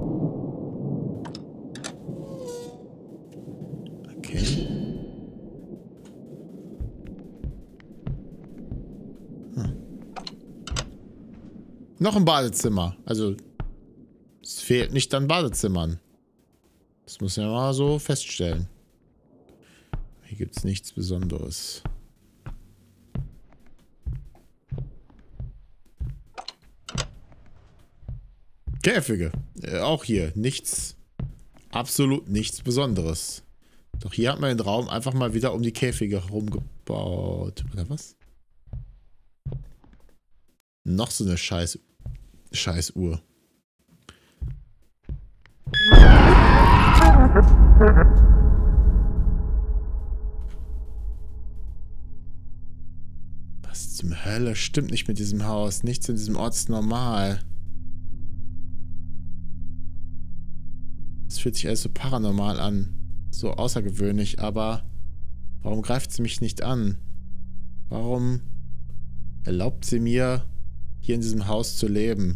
Okay. Noch ein Badezimmer. Also, es fehlt nicht an Badezimmern. Das muss man ja mal so feststellen. Hier gibt es nichts Besonderes. Käfige. Auch hier. Nichts. Absolut nichts Besonderes. Doch hier hat man den Raum einfach mal wieder um die Käfige herumgebaut. Oder was? Noch so eine Scheiß-Uhr. Was zum Hölle stimmt nicht mit diesem Haus? Nichts in diesem Ort ist normal. Es fühlt sich alles so paranormal an. So außergewöhnlich, aber warum greift sie mich nicht an? Warum erlaubt sie mir, hier in diesem Haus zu leben?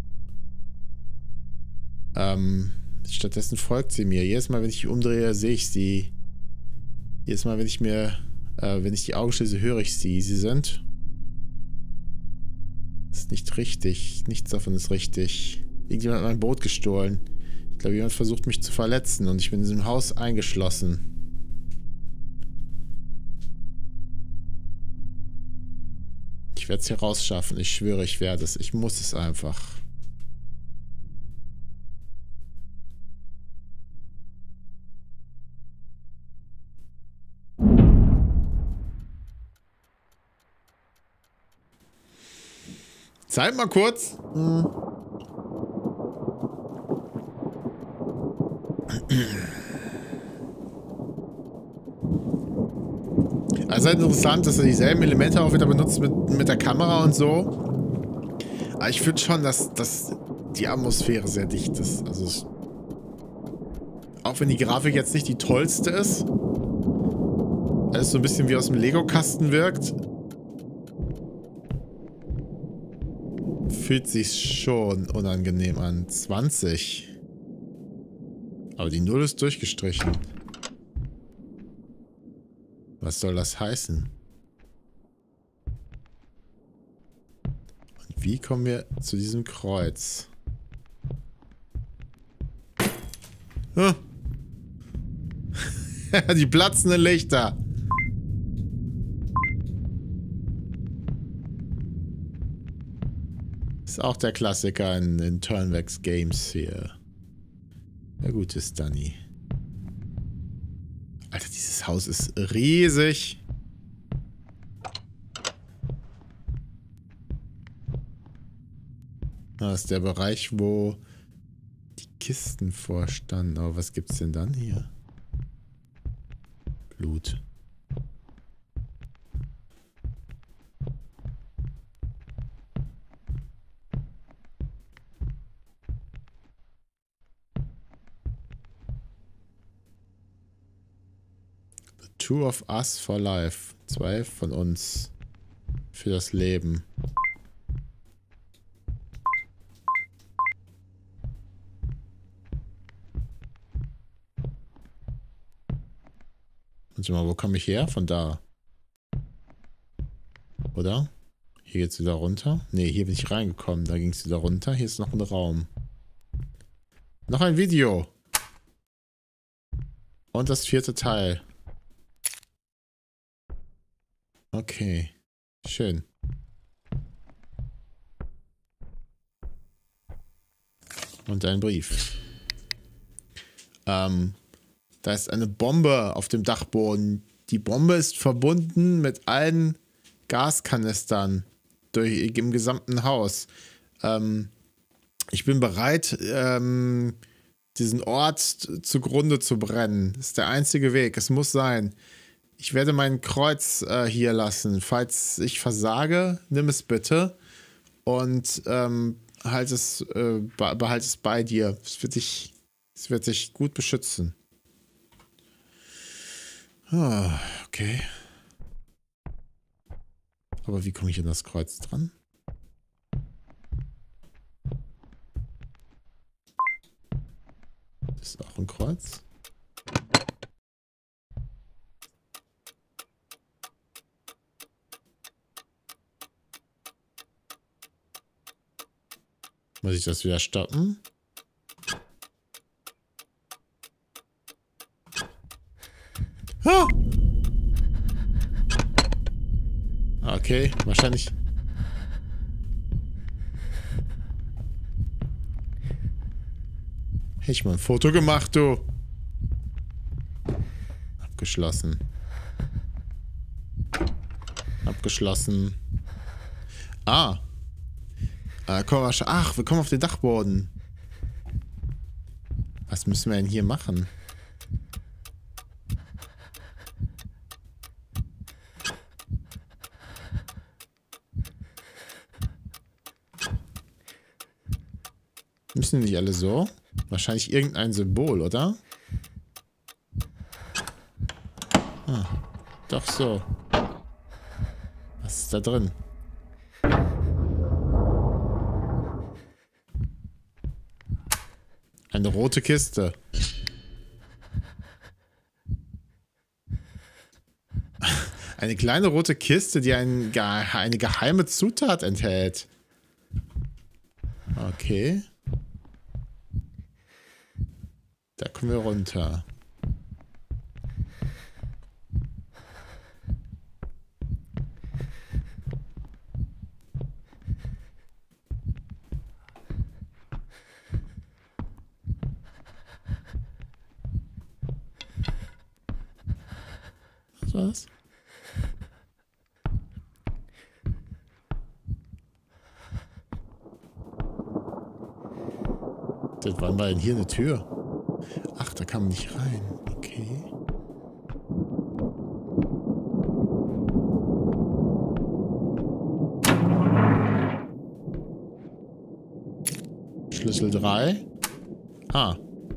Stattdessen folgt sie mir. Jedes Mal, wenn ich umdrehe, sehe ich sie. Jedes Mal, wenn ich die Augen schließe, höre ich sie. Sie sind... Das ist nicht richtig. Nichts davon ist richtig. Irgendjemand hat mein Boot gestohlen. Ich glaube, jemand versucht mich zu verletzen und ich bin in diesem Haus eingeschlossen. Ich werde es hier rausschaffen. Ich schwöre, ich werde es. Ich muss es einfach. Zeit mal kurz. Also halt interessant, dass er dieselben Elemente auch wieder benutzt mit der Kamera und so. Aber ich finde schon, dass die Atmosphäre sehr dicht ist. Also auch wenn die Grafik jetzt nicht die tollste ist, es so ein bisschen wie aus dem Lego-Kasten wirkt, fühlt sich schon unangenehm an. 20. Aber die 0 ist durchgestrichen. Was soll das heißen? Und wie kommen wir zu diesem Kreuz? Huh. Die platzenden Lichter. Ist auch der Klassiker in Turnvex Games hier. Der gute Stunny. Alter, dieses Haus ist riesig. Das ist der Bereich, wo die Kisten vorstanden. Aber was gibt's denn dann hier? Blut. Two of us for life. 2 von uns. Für das Leben. Warte mal, wo komme ich her? Von da. Oder? Hier geht's wieder runter. Ne, hier bin ich reingekommen. Da ging es wieder runter. Hier ist noch ein Raum. Noch ein Video. Und das 4. Teil. Okay. Schön. Und ein Brief. Da ist eine Bombe auf dem Dachboden. Die Bombe ist verbunden mit allen Gaskanistern im gesamten Haus. Ich bin bereit, diesen Ort zugrunde zu brennen. Das ist der einzige Weg. Es muss sein. Ich werde mein Kreuz hier lassen. Falls ich versage, nimm es bitte und behalte es bei dir. Es wird dich gut beschützen. Ah, okay. Aber wie komme ich an das Kreuz dran? Das ist auch ein Kreuz. Muss ich das wieder stoppen? Ah! Okay, wahrscheinlich. Hätte ich mal ein Foto gemacht, du. Abgeschlossen. Abgeschlossen. Ah. Ach, wir kommen auf den Dachboden. Was müssen wir denn hier machen? Müssen die nicht alle so? Wahrscheinlich irgendein Symbol, oder? Ah, doch so. Was ist da drin? Eine rote Kiste. Eine kleine rote Kiste, die eine geheime Zutat enthält. Okay. Da kommen wir runter. Was war's? Wann war denn hier eine Tür? Ach, da kam man nicht rein. Okay. Schlüssel 3. Ah.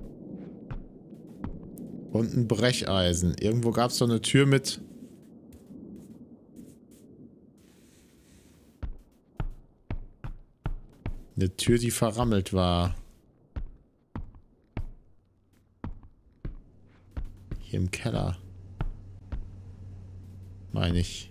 Und ein Brecheisen. Irgendwo gab es doch eine Tür mit... Eine Tür, die verrammelt war. Hier im Keller. Meine ich.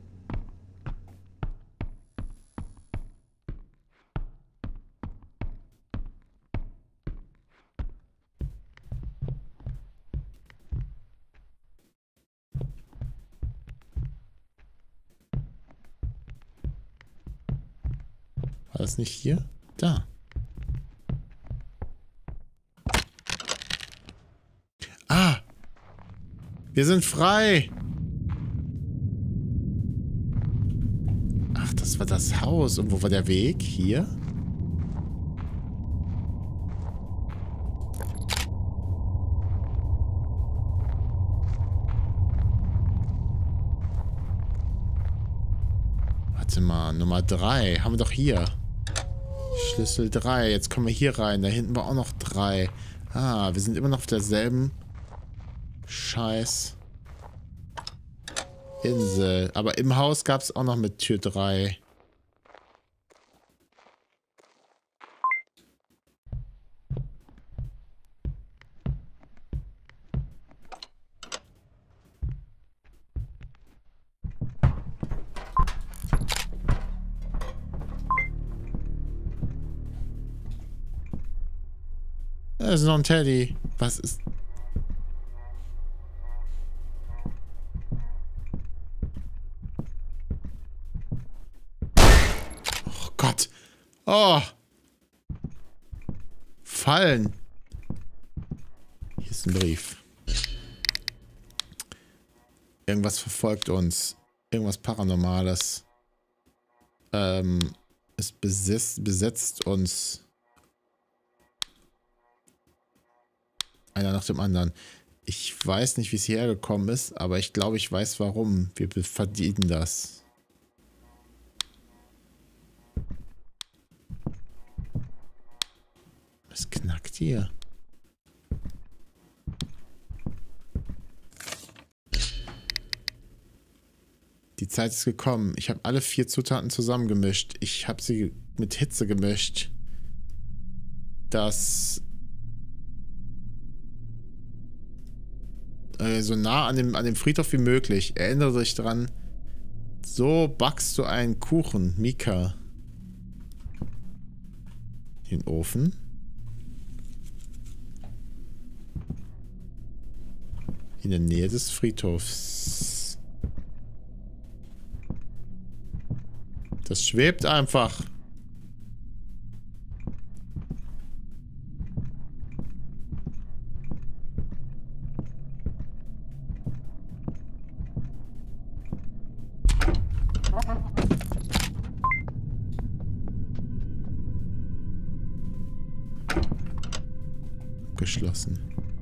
War das nicht hier? Da. Ah! Wir sind frei! Ach, das war das Haus. Und wo war der Weg? Hier? Warte mal, Nummer 3. Haben wir doch hier. Schlüssel 3. Jetzt kommen wir hier rein. Da hinten war auch noch 3. Ah, wir sind immer noch auf derselben Scheiß Insel. Aber im Haus gab es auch noch mit Tür 3. Da ist noch ein Teddy. Was ist... Oh Gott. Oh. Fallen. Hier ist ein Brief. Irgendwas verfolgt uns. Irgendwas Paranormales. Es besetzt uns. Einer nach dem anderen. Ich weiß nicht, wie es hierher gekommen ist, aber ich glaube, ich weiß warum. Wir verdienen das. Was knackt hier? Die Zeit ist gekommen. Ich habe alle 4 Zutaten zusammengemischt. Ich habe sie mit Hitze gemischt. Das... so nah an dem Friedhof wie möglich. Erinnere dich dran. So backst du einen Kuchen, Mika. Den Ofen. In der Nähe des Friedhofs. Das schwebt einfach. Geschlossen.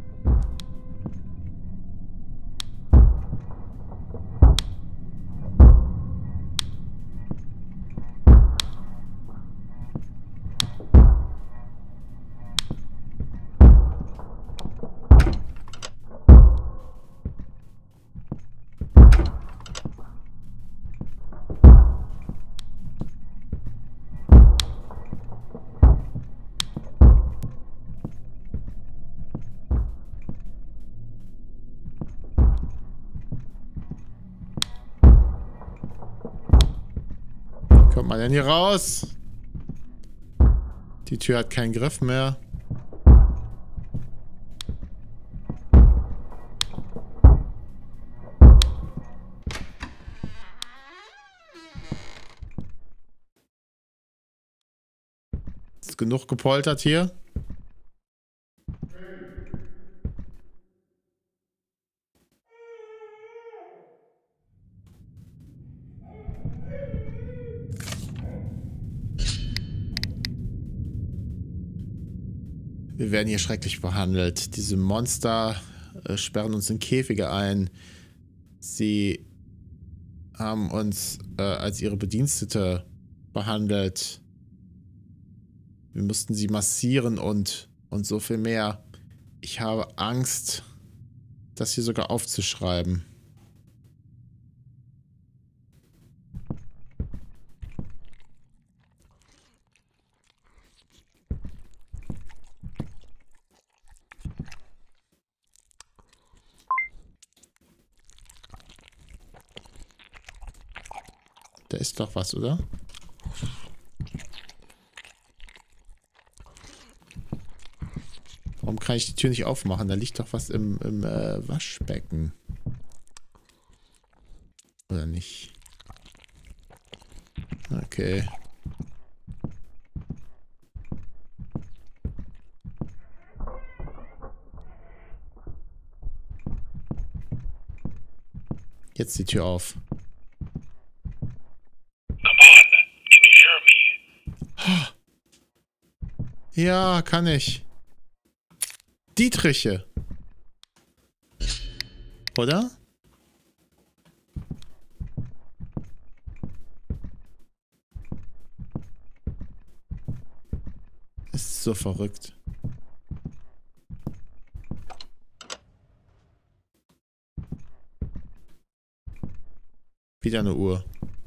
Kommt man denn hier raus? Die Tür hat keinen Griff mehr. Ist genug gepoltert hier? Wir werden hier schrecklich behandelt. Diese Monster sperren uns in Käfige ein. Sie haben uns als ihre Bedienstete behandelt. Wir mussten sie massieren und so viel mehr. Ich habe Angst, das hier sogar aufzuschreiben. Da ist doch was, oder? Warum kann ich die Tür nicht aufmachen? Da liegt doch was im Waschbecken. Oder nicht? Okay. Jetzt die Tür auf. Ja, kann ich. Dietriche. Oder? Es ist so verrückt. Wieder eine Uhr.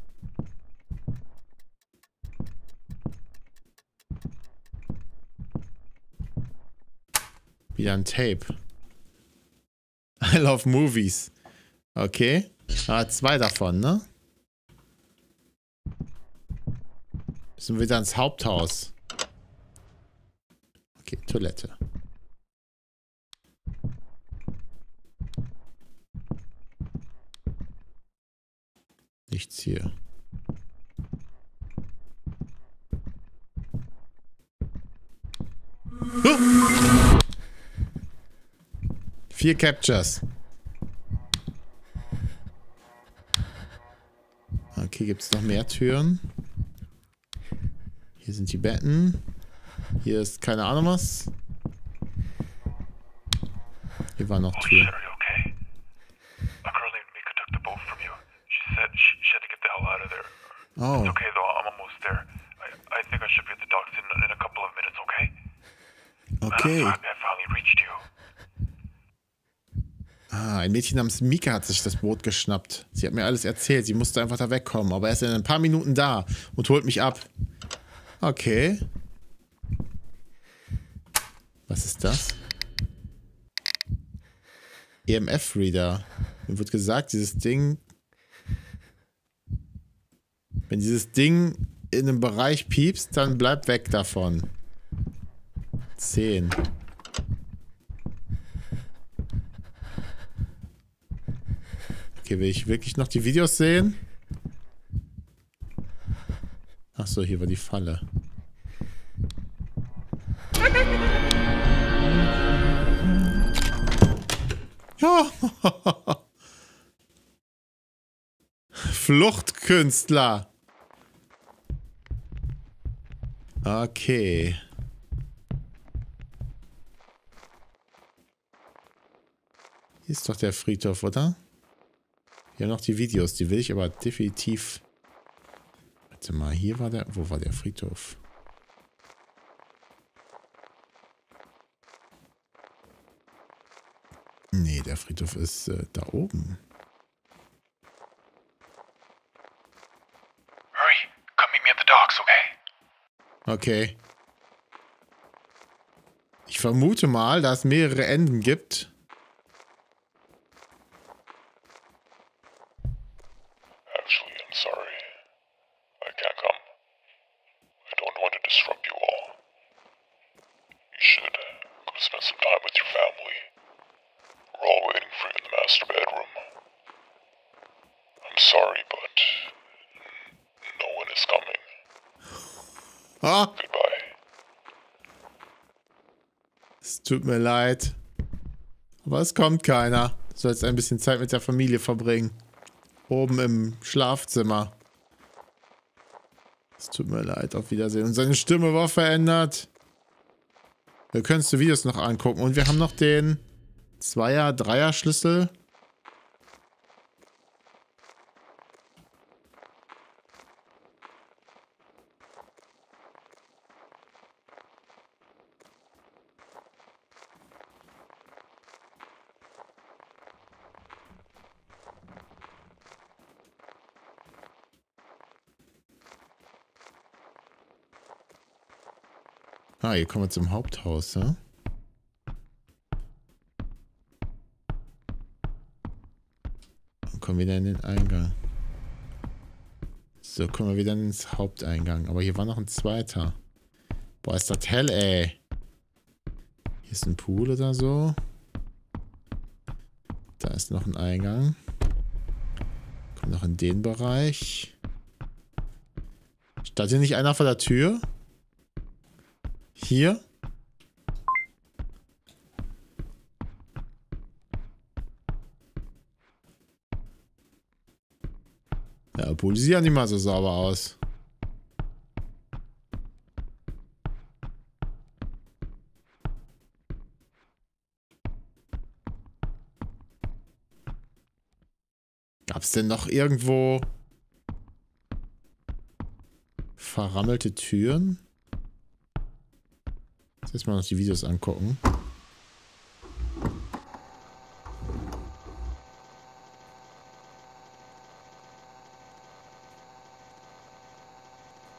Wieder ein Tape. I love movies. Okay. Ah, 2 davon, ne? Müssen wir wieder ins Haupthaus. Okay, Toilette. Nichts hier. Oh! 4 Captures. Okay, gibt es noch mehr Türen? Hier sind die Betten. Hier ist keine Ahnung was. Hier war noch Tür. Oh. Okay. Ah, ein Mädchen namens Mika hat sich das Boot geschnappt. Sie hat mir alles erzählt. Sie musste einfach da wegkommen. Aber er ist in ein paar Minuten da und holt mich ab. Okay. Was ist das? EMF-Reader. Mir wird gesagt, dieses Ding... Wenn dieses Ding in einem Bereich piepst, dann bleib weg davon. 10. Okay, will ich wirklich noch die Videos sehen? Achso, hier war die Falle. Ja. Fluchtkünstler. Okay. Hier ist doch der Friedhof, oder? Hier noch die Videos, die will ich aber definitiv... Warte mal, hier war der... Wo war der Friedhof? Nee, der Friedhof ist da oben. Hurry, come meet me at the docks, okay? Okay. Ich vermute mal, dass es mehrere Enden gibt. Actually, I'm sorry. I can't come. I don't want to disrupt you all. You should go spend some time with your family. We're all waiting for you in the master bedroom. I'm sorry, but no one is coming. Ah, Goodbye. es tut mir leid. Aber es kommt keiner. Du sollst ein bisschen Zeit mit der Familie verbringen. Oben im Schlafzimmer. Es tut mir leid, auf Wiedersehen. Und seine Stimme war verändert. Wir können uns die Videos noch angucken. Und wir haben noch den 2er-, 3er-Schlüssel. Ah, hier kommen wir zum Haupthaus, ja? Und kommen wieder in den Eingang. So, kommen wir wieder ins Haupteingang. Aber hier war noch ein zweiter. Boah, ist das hell, ey. Hier ist ein Pool oder so. Da ist noch ein Eingang. Kommt noch in den Bereich. Stand hier nicht einer vor der Tür? Hier? Ja, obwohl sie ja nicht mal so sauber aus. Gab's denn noch irgendwo verrammelte Türen? Jetzt mal noch die Videos angucken.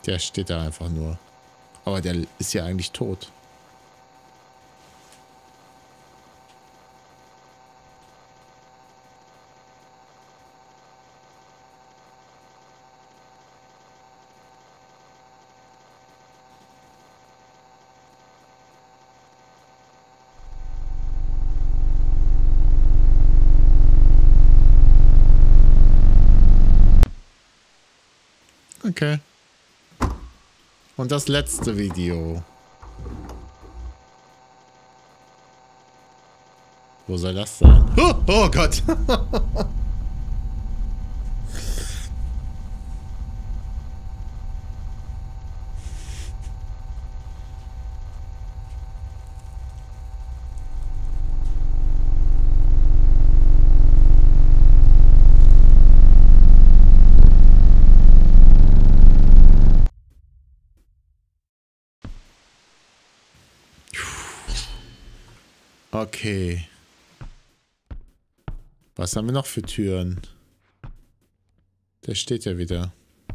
Der steht da einfach nur. Aber der ist ja eigentlich tot. Okay. Und das letzte Video. Wo soll das sein? Oh Gott! Okay. Was haben wir noch für Türen? Der steht ja wieder.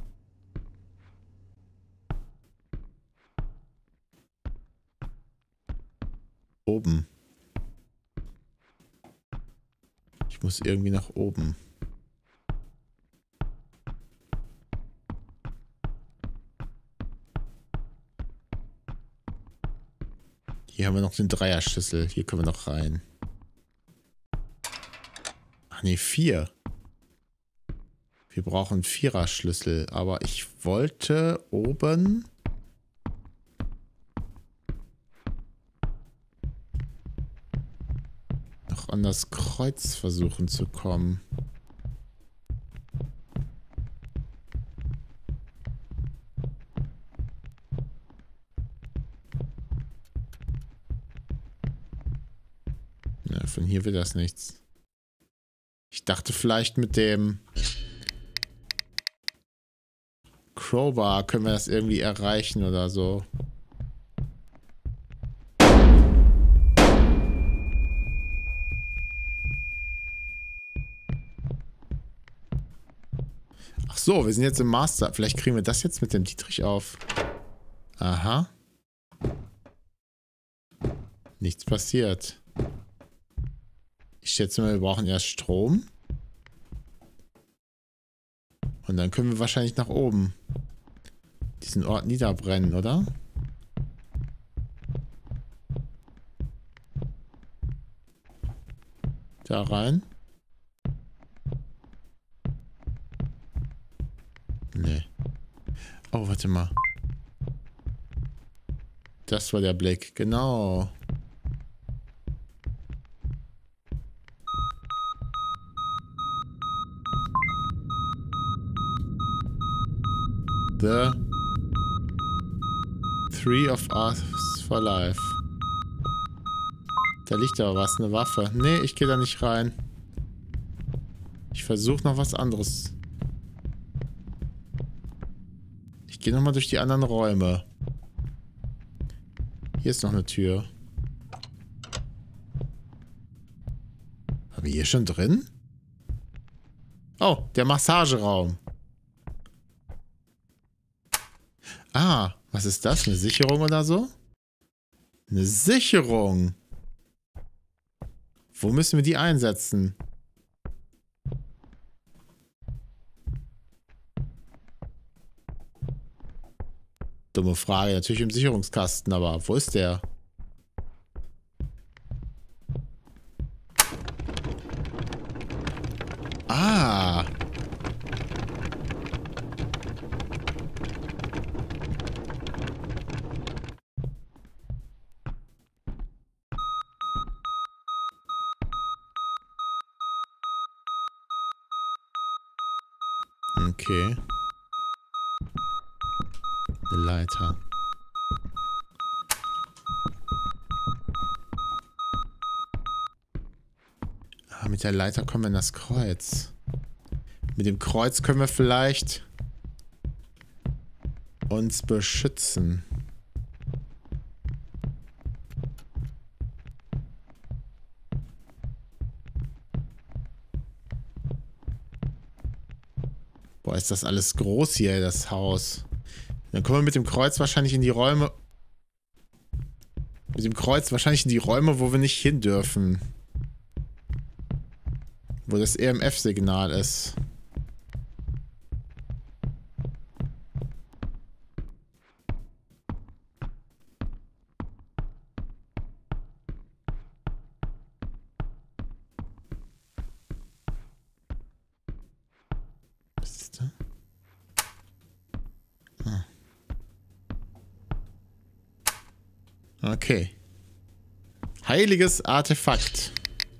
Oben. Ich muss irgendwie nach oben. Hier haben wir noch den Dreierschlüssel. Hier können wir noch rein. Ach nee, 4. Wir brauchen einen Viererschlüssel. Aber ich wollte oben... noch an das Kreuz versuchen zu kommen. Ja, von hier wird das nichts. Ich dachte vielleicht mit dem Crowbar können wir das irgendwie erreichen oder so. Ach so, wir sind jetzt im Master. Vielleicht kriegen wir das jetzt mit dem Dietrich auf. Aha. Nichts passiert. Ich schätze mal, wir brauchen erst Strom. Und dann können wir wahrscheinlich nach oben diesen Ort niederbrennen, oder? Da rein. Nee. Oh, warte mal. Das war der Blick, genau. The Three of Us for Life. Da liegt aber was, eine Waffe. Nee, ich gehe da nicht rein. Ich versuche noch was anderes. Ich gehe nochmal durch die anderen Räume. Hier ist noch eine Tür. Haben wir hier schon drin? Oh, der Massageraum. Ah, was ist das? Eine Sicherung oder so? Eine Sicherung. Wo müssen wir die einsetzen? Dumme Frage. Natürlich im Sicherungskasten, aber wo ist der? Ah. Okay. Eine Leiter. Ah, mit der Leiter kommen wir in das Kreuz. Mit dem Kreuz können wir vielleicht uns beschützen. Boah, ist das alles groß hier, das Haus. Dann kommen wir mit dem Kreuz wahrscheinlich in die Räume... Mit dem Kreuz wahrscheinlich in die Räume, wo wir nicht hin dürfen. Wo das EMF-Signal ist. Was ist da? Ah. Okay. Heiliges Artefakt.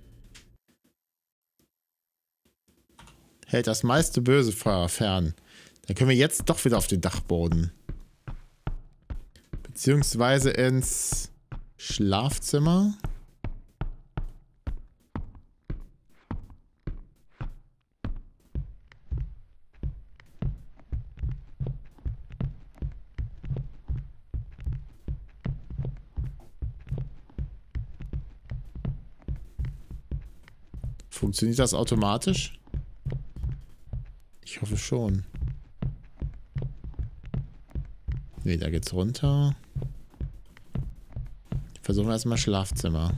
Hält das meiste Böse fern. Dann können wir jetzt doch wieder auf den Dachboden. Beziehungsweise ins Schlafzimmer. Funktioniert das automatisch? Ich hoffe schon. Ne, da geht's runter. Versuchen wir erstmal Schlafzimmer.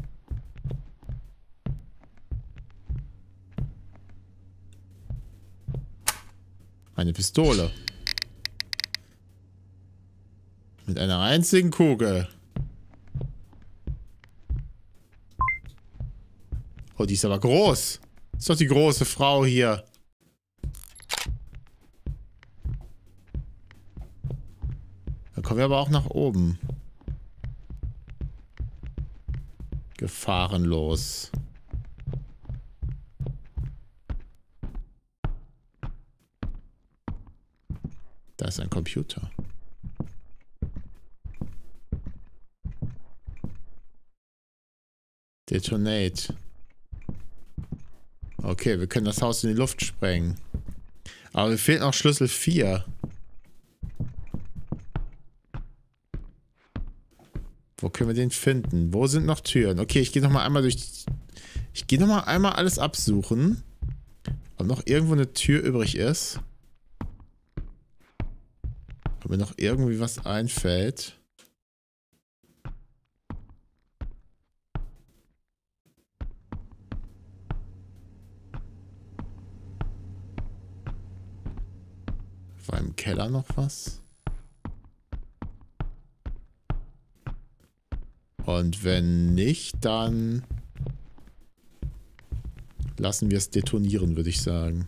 Eine Pistole. Mit einer einzigen Kugel. Oh, die ist aber groß. Ist doch die große Frau hier. Dann kommen wir aber auch nach oben. Gefahrenlos. Da ist ein Computer. Detonate. Okay, wir können das Haus in die Luft sprengen. Aber mir fehlt noch Schlüssel 4. Wo können wir den finden? Wo sind noch Türen? Okay, ich gehe nochmal einmal durch... Ich gehe nochmal einmal alles absuchen. Ob noch irgendwo eine Tür übrig ist. Ob mir noch irgendwie was einfällt. War im Keller noch was? Und wenn nicht, dann lassen wir es detonieren, würde ich sagen.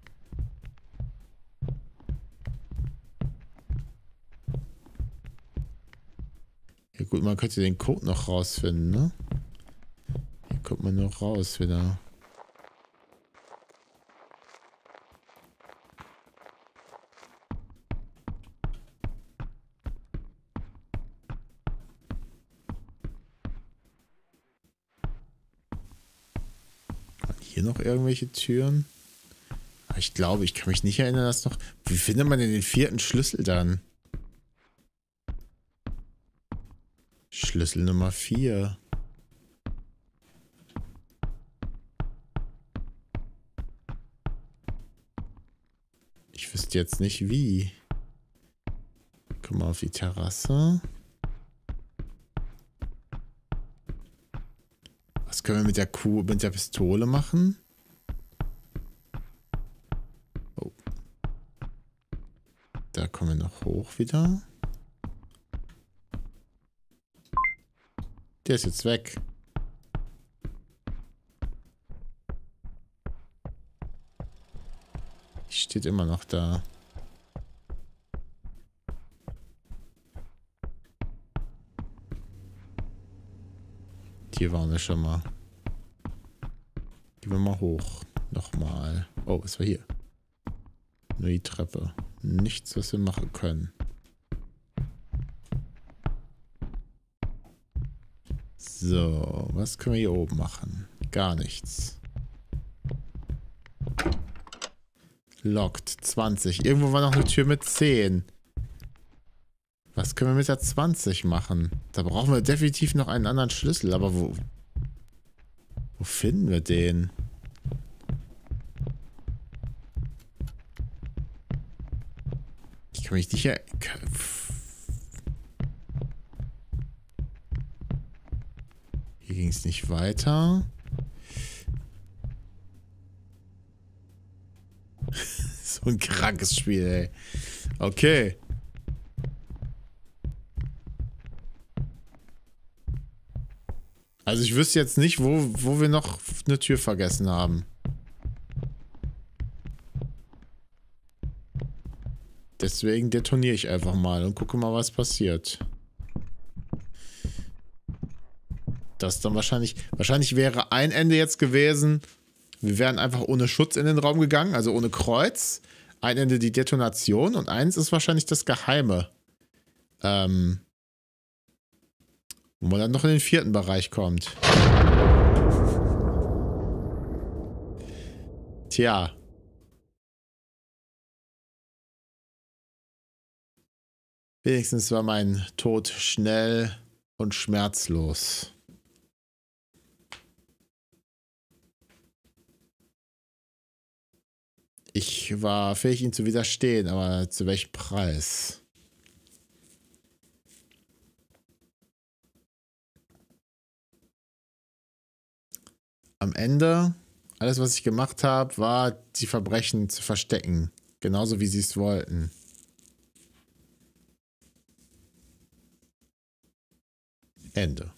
Ja gut, man könnte den Code noch rausfinden, ne? Hier kommt man noch raus wieder. Hier noch irgendwelche Türen? Aber ich glaube, ich kann mich nicht erinnern, dass noch... Wie findet man denn den 4. Schlüssel dann? Schlüssel Nummer 4. Ich wüsste jetzt nicht wie. Komm mal auf die Terrasse. Was können wir mit der Pistole machen? Oh. Da kommen wir noch hoch wieder. Der ist jetzt weg. Die steht immer noch da. Hier waren wir schon mal. Gehen wir mal hoch. Nochmal. Oh, was war hier? Nur die Treppe. Nichts, was wir machen können. So, was können wir hier oben machen? Gar nichts. Locked. 20. Irgendwo war noch eine Tür mit 10. Was können wir mit der 20 machen? Da brauchen wir definitiv noch einen anderen Schlüssel. Aber wo finden wir den? Ich kann mich nicht... Hier ging es nicht weiter. So ein krankes Spiel, ey. Okay. Also ich wüsste jetzt nicht, wo wir noch eine Tür vergessen haben. Deswegen detoniere ich einfach mal und gucke mal, was passiert. Das dann wahrscheinlich wäre ein Ende jetzt gewesen, wir wären einfach ohne Schutz in den Raum gegangen, also ohne Kreuz. Ein Ende die Detonation und eins ist wahrscheinlich das Geheime. Wo man dann noch in den 4. Bereich kommt. Tja. Wenigstens war mein Tod schnell und schmerzlos. Ich war fähig, ihm zu widerstehen, aber zu welchem Preis? Am Ende, alles, was ich gemacht habe, war, die Verbrechen zu verstecken. Genauso, wie sie es wollten. Ende.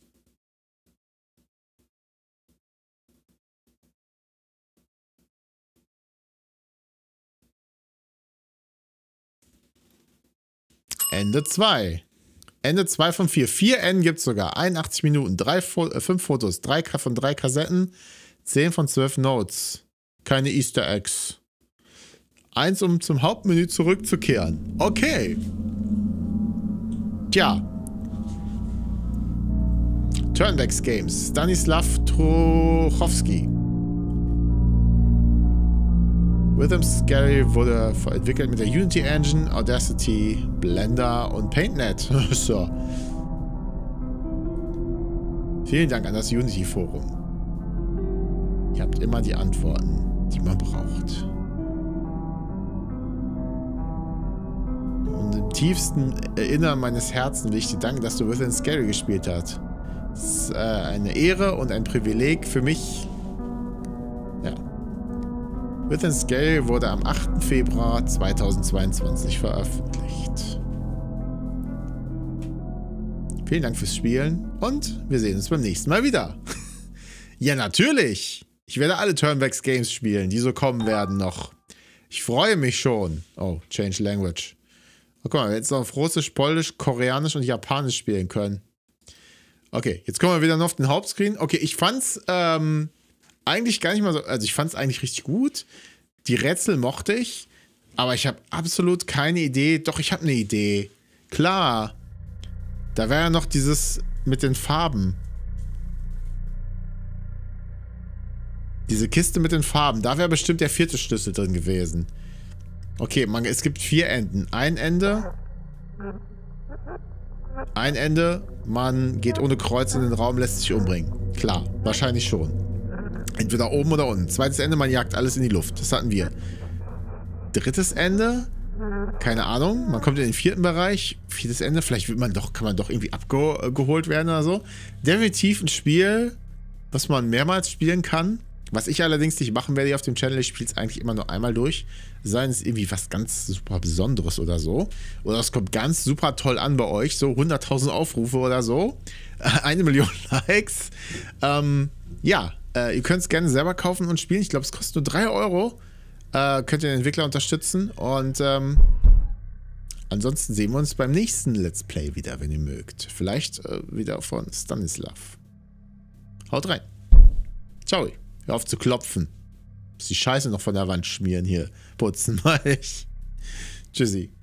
Ende 2. Ende 2 von 4. 4 Enden gibt es sogar. 81 Minuten, 5 Fotos, 3 von 3 Kassetten, 10 von 12 Notes. Keine Easter Eggs. 1, um zum Hauptmenü zurückzukehren. Okay. Tja. Turnbacks Games. Stanislav Trochowski. Rhythm Scary wurde entwickelt mit der Unity Engine, Audacity, Blender und PaintNet. So. Vielen Dank an das Unity Forum. Ihr habt immer die Antworten, die man braucht. Und im tiefsten Innern meines Herzens will ich dir danken, dass du Rhythm Scary gespielt hast. Es ist eine Ehre und ein Privileg für mich. Ja. Rhythm Scary wurde am 8. Februar 2022 veröffentlicht. Vielen Dank fürs Spielen und wir sehen uns beim nächsten Mal wieder. Ja, natürlich. Ich werde alle Turnbacks Games spielen, die so kommen werden noch. Ich freue mich schon. Oh, Change Language. Oh, guck mal, wir jetzt noch auf Russisch, Polnisch, Koreanisch und Japanisch spielen können. Okay, jetzt kommen wir wieder noch auf den Hauptscreen. Okay, ich fand's eigentlich gar nicht mal so, also ich fand es eigentlich richtig gut. Die Rätsel mochte ich, aber ich habe absolut keine Idee. Doch, ich habe eine Idee. Klar. Da wäre ja noch dieses mit den Farben. Diese Kiste mit den Farben. Da wäre bestimmt der 4. Schlüssel drin gewesen. Okay, es gibt 4 Enden. Ein Ende, man geht ohne Kreuz in den Raum, lässt sich umbringen. Klar, wahrscheinlich schon. Entweder oben oder unten. Zweites Ende, man jagt alles in die Luft. Das hatten wir. Drittes Ende, keine Ahnung. Man kommt in den 4. Bereich. 4. Ende, vielleicht kann man doch irgendwie abgeholt werden oder so. Definitiv ein Spiel, was man mehrmals spielen kann. Was ich allerdings nicht machen werde hier auf dem Channel, ich spiele es eigentlich immer nur einmal durch. Sei es irgendwie was ganz super Besonderes oder so. Oder es kommt ganz super toll an bei euch. So 100.000 Aufrufe oder so. 1 Million Likes. Ja. Ihr könnt es gerne selber kaufen und spielen. Ich glaube, es kostet nur 3 Euro. Könnt ihr den Entwickler unterstützen. Und ansonsten sehen wir uns beim nächsten Let's Play wieder, wenn ihr mögt. Vielleicht wieder von Stanislav. Haut rein. Ciao. Hör auf zu klopfen. Muss die Scheiße noch von der Wand schmieren hier. Putzen mal ich. Tschüssi.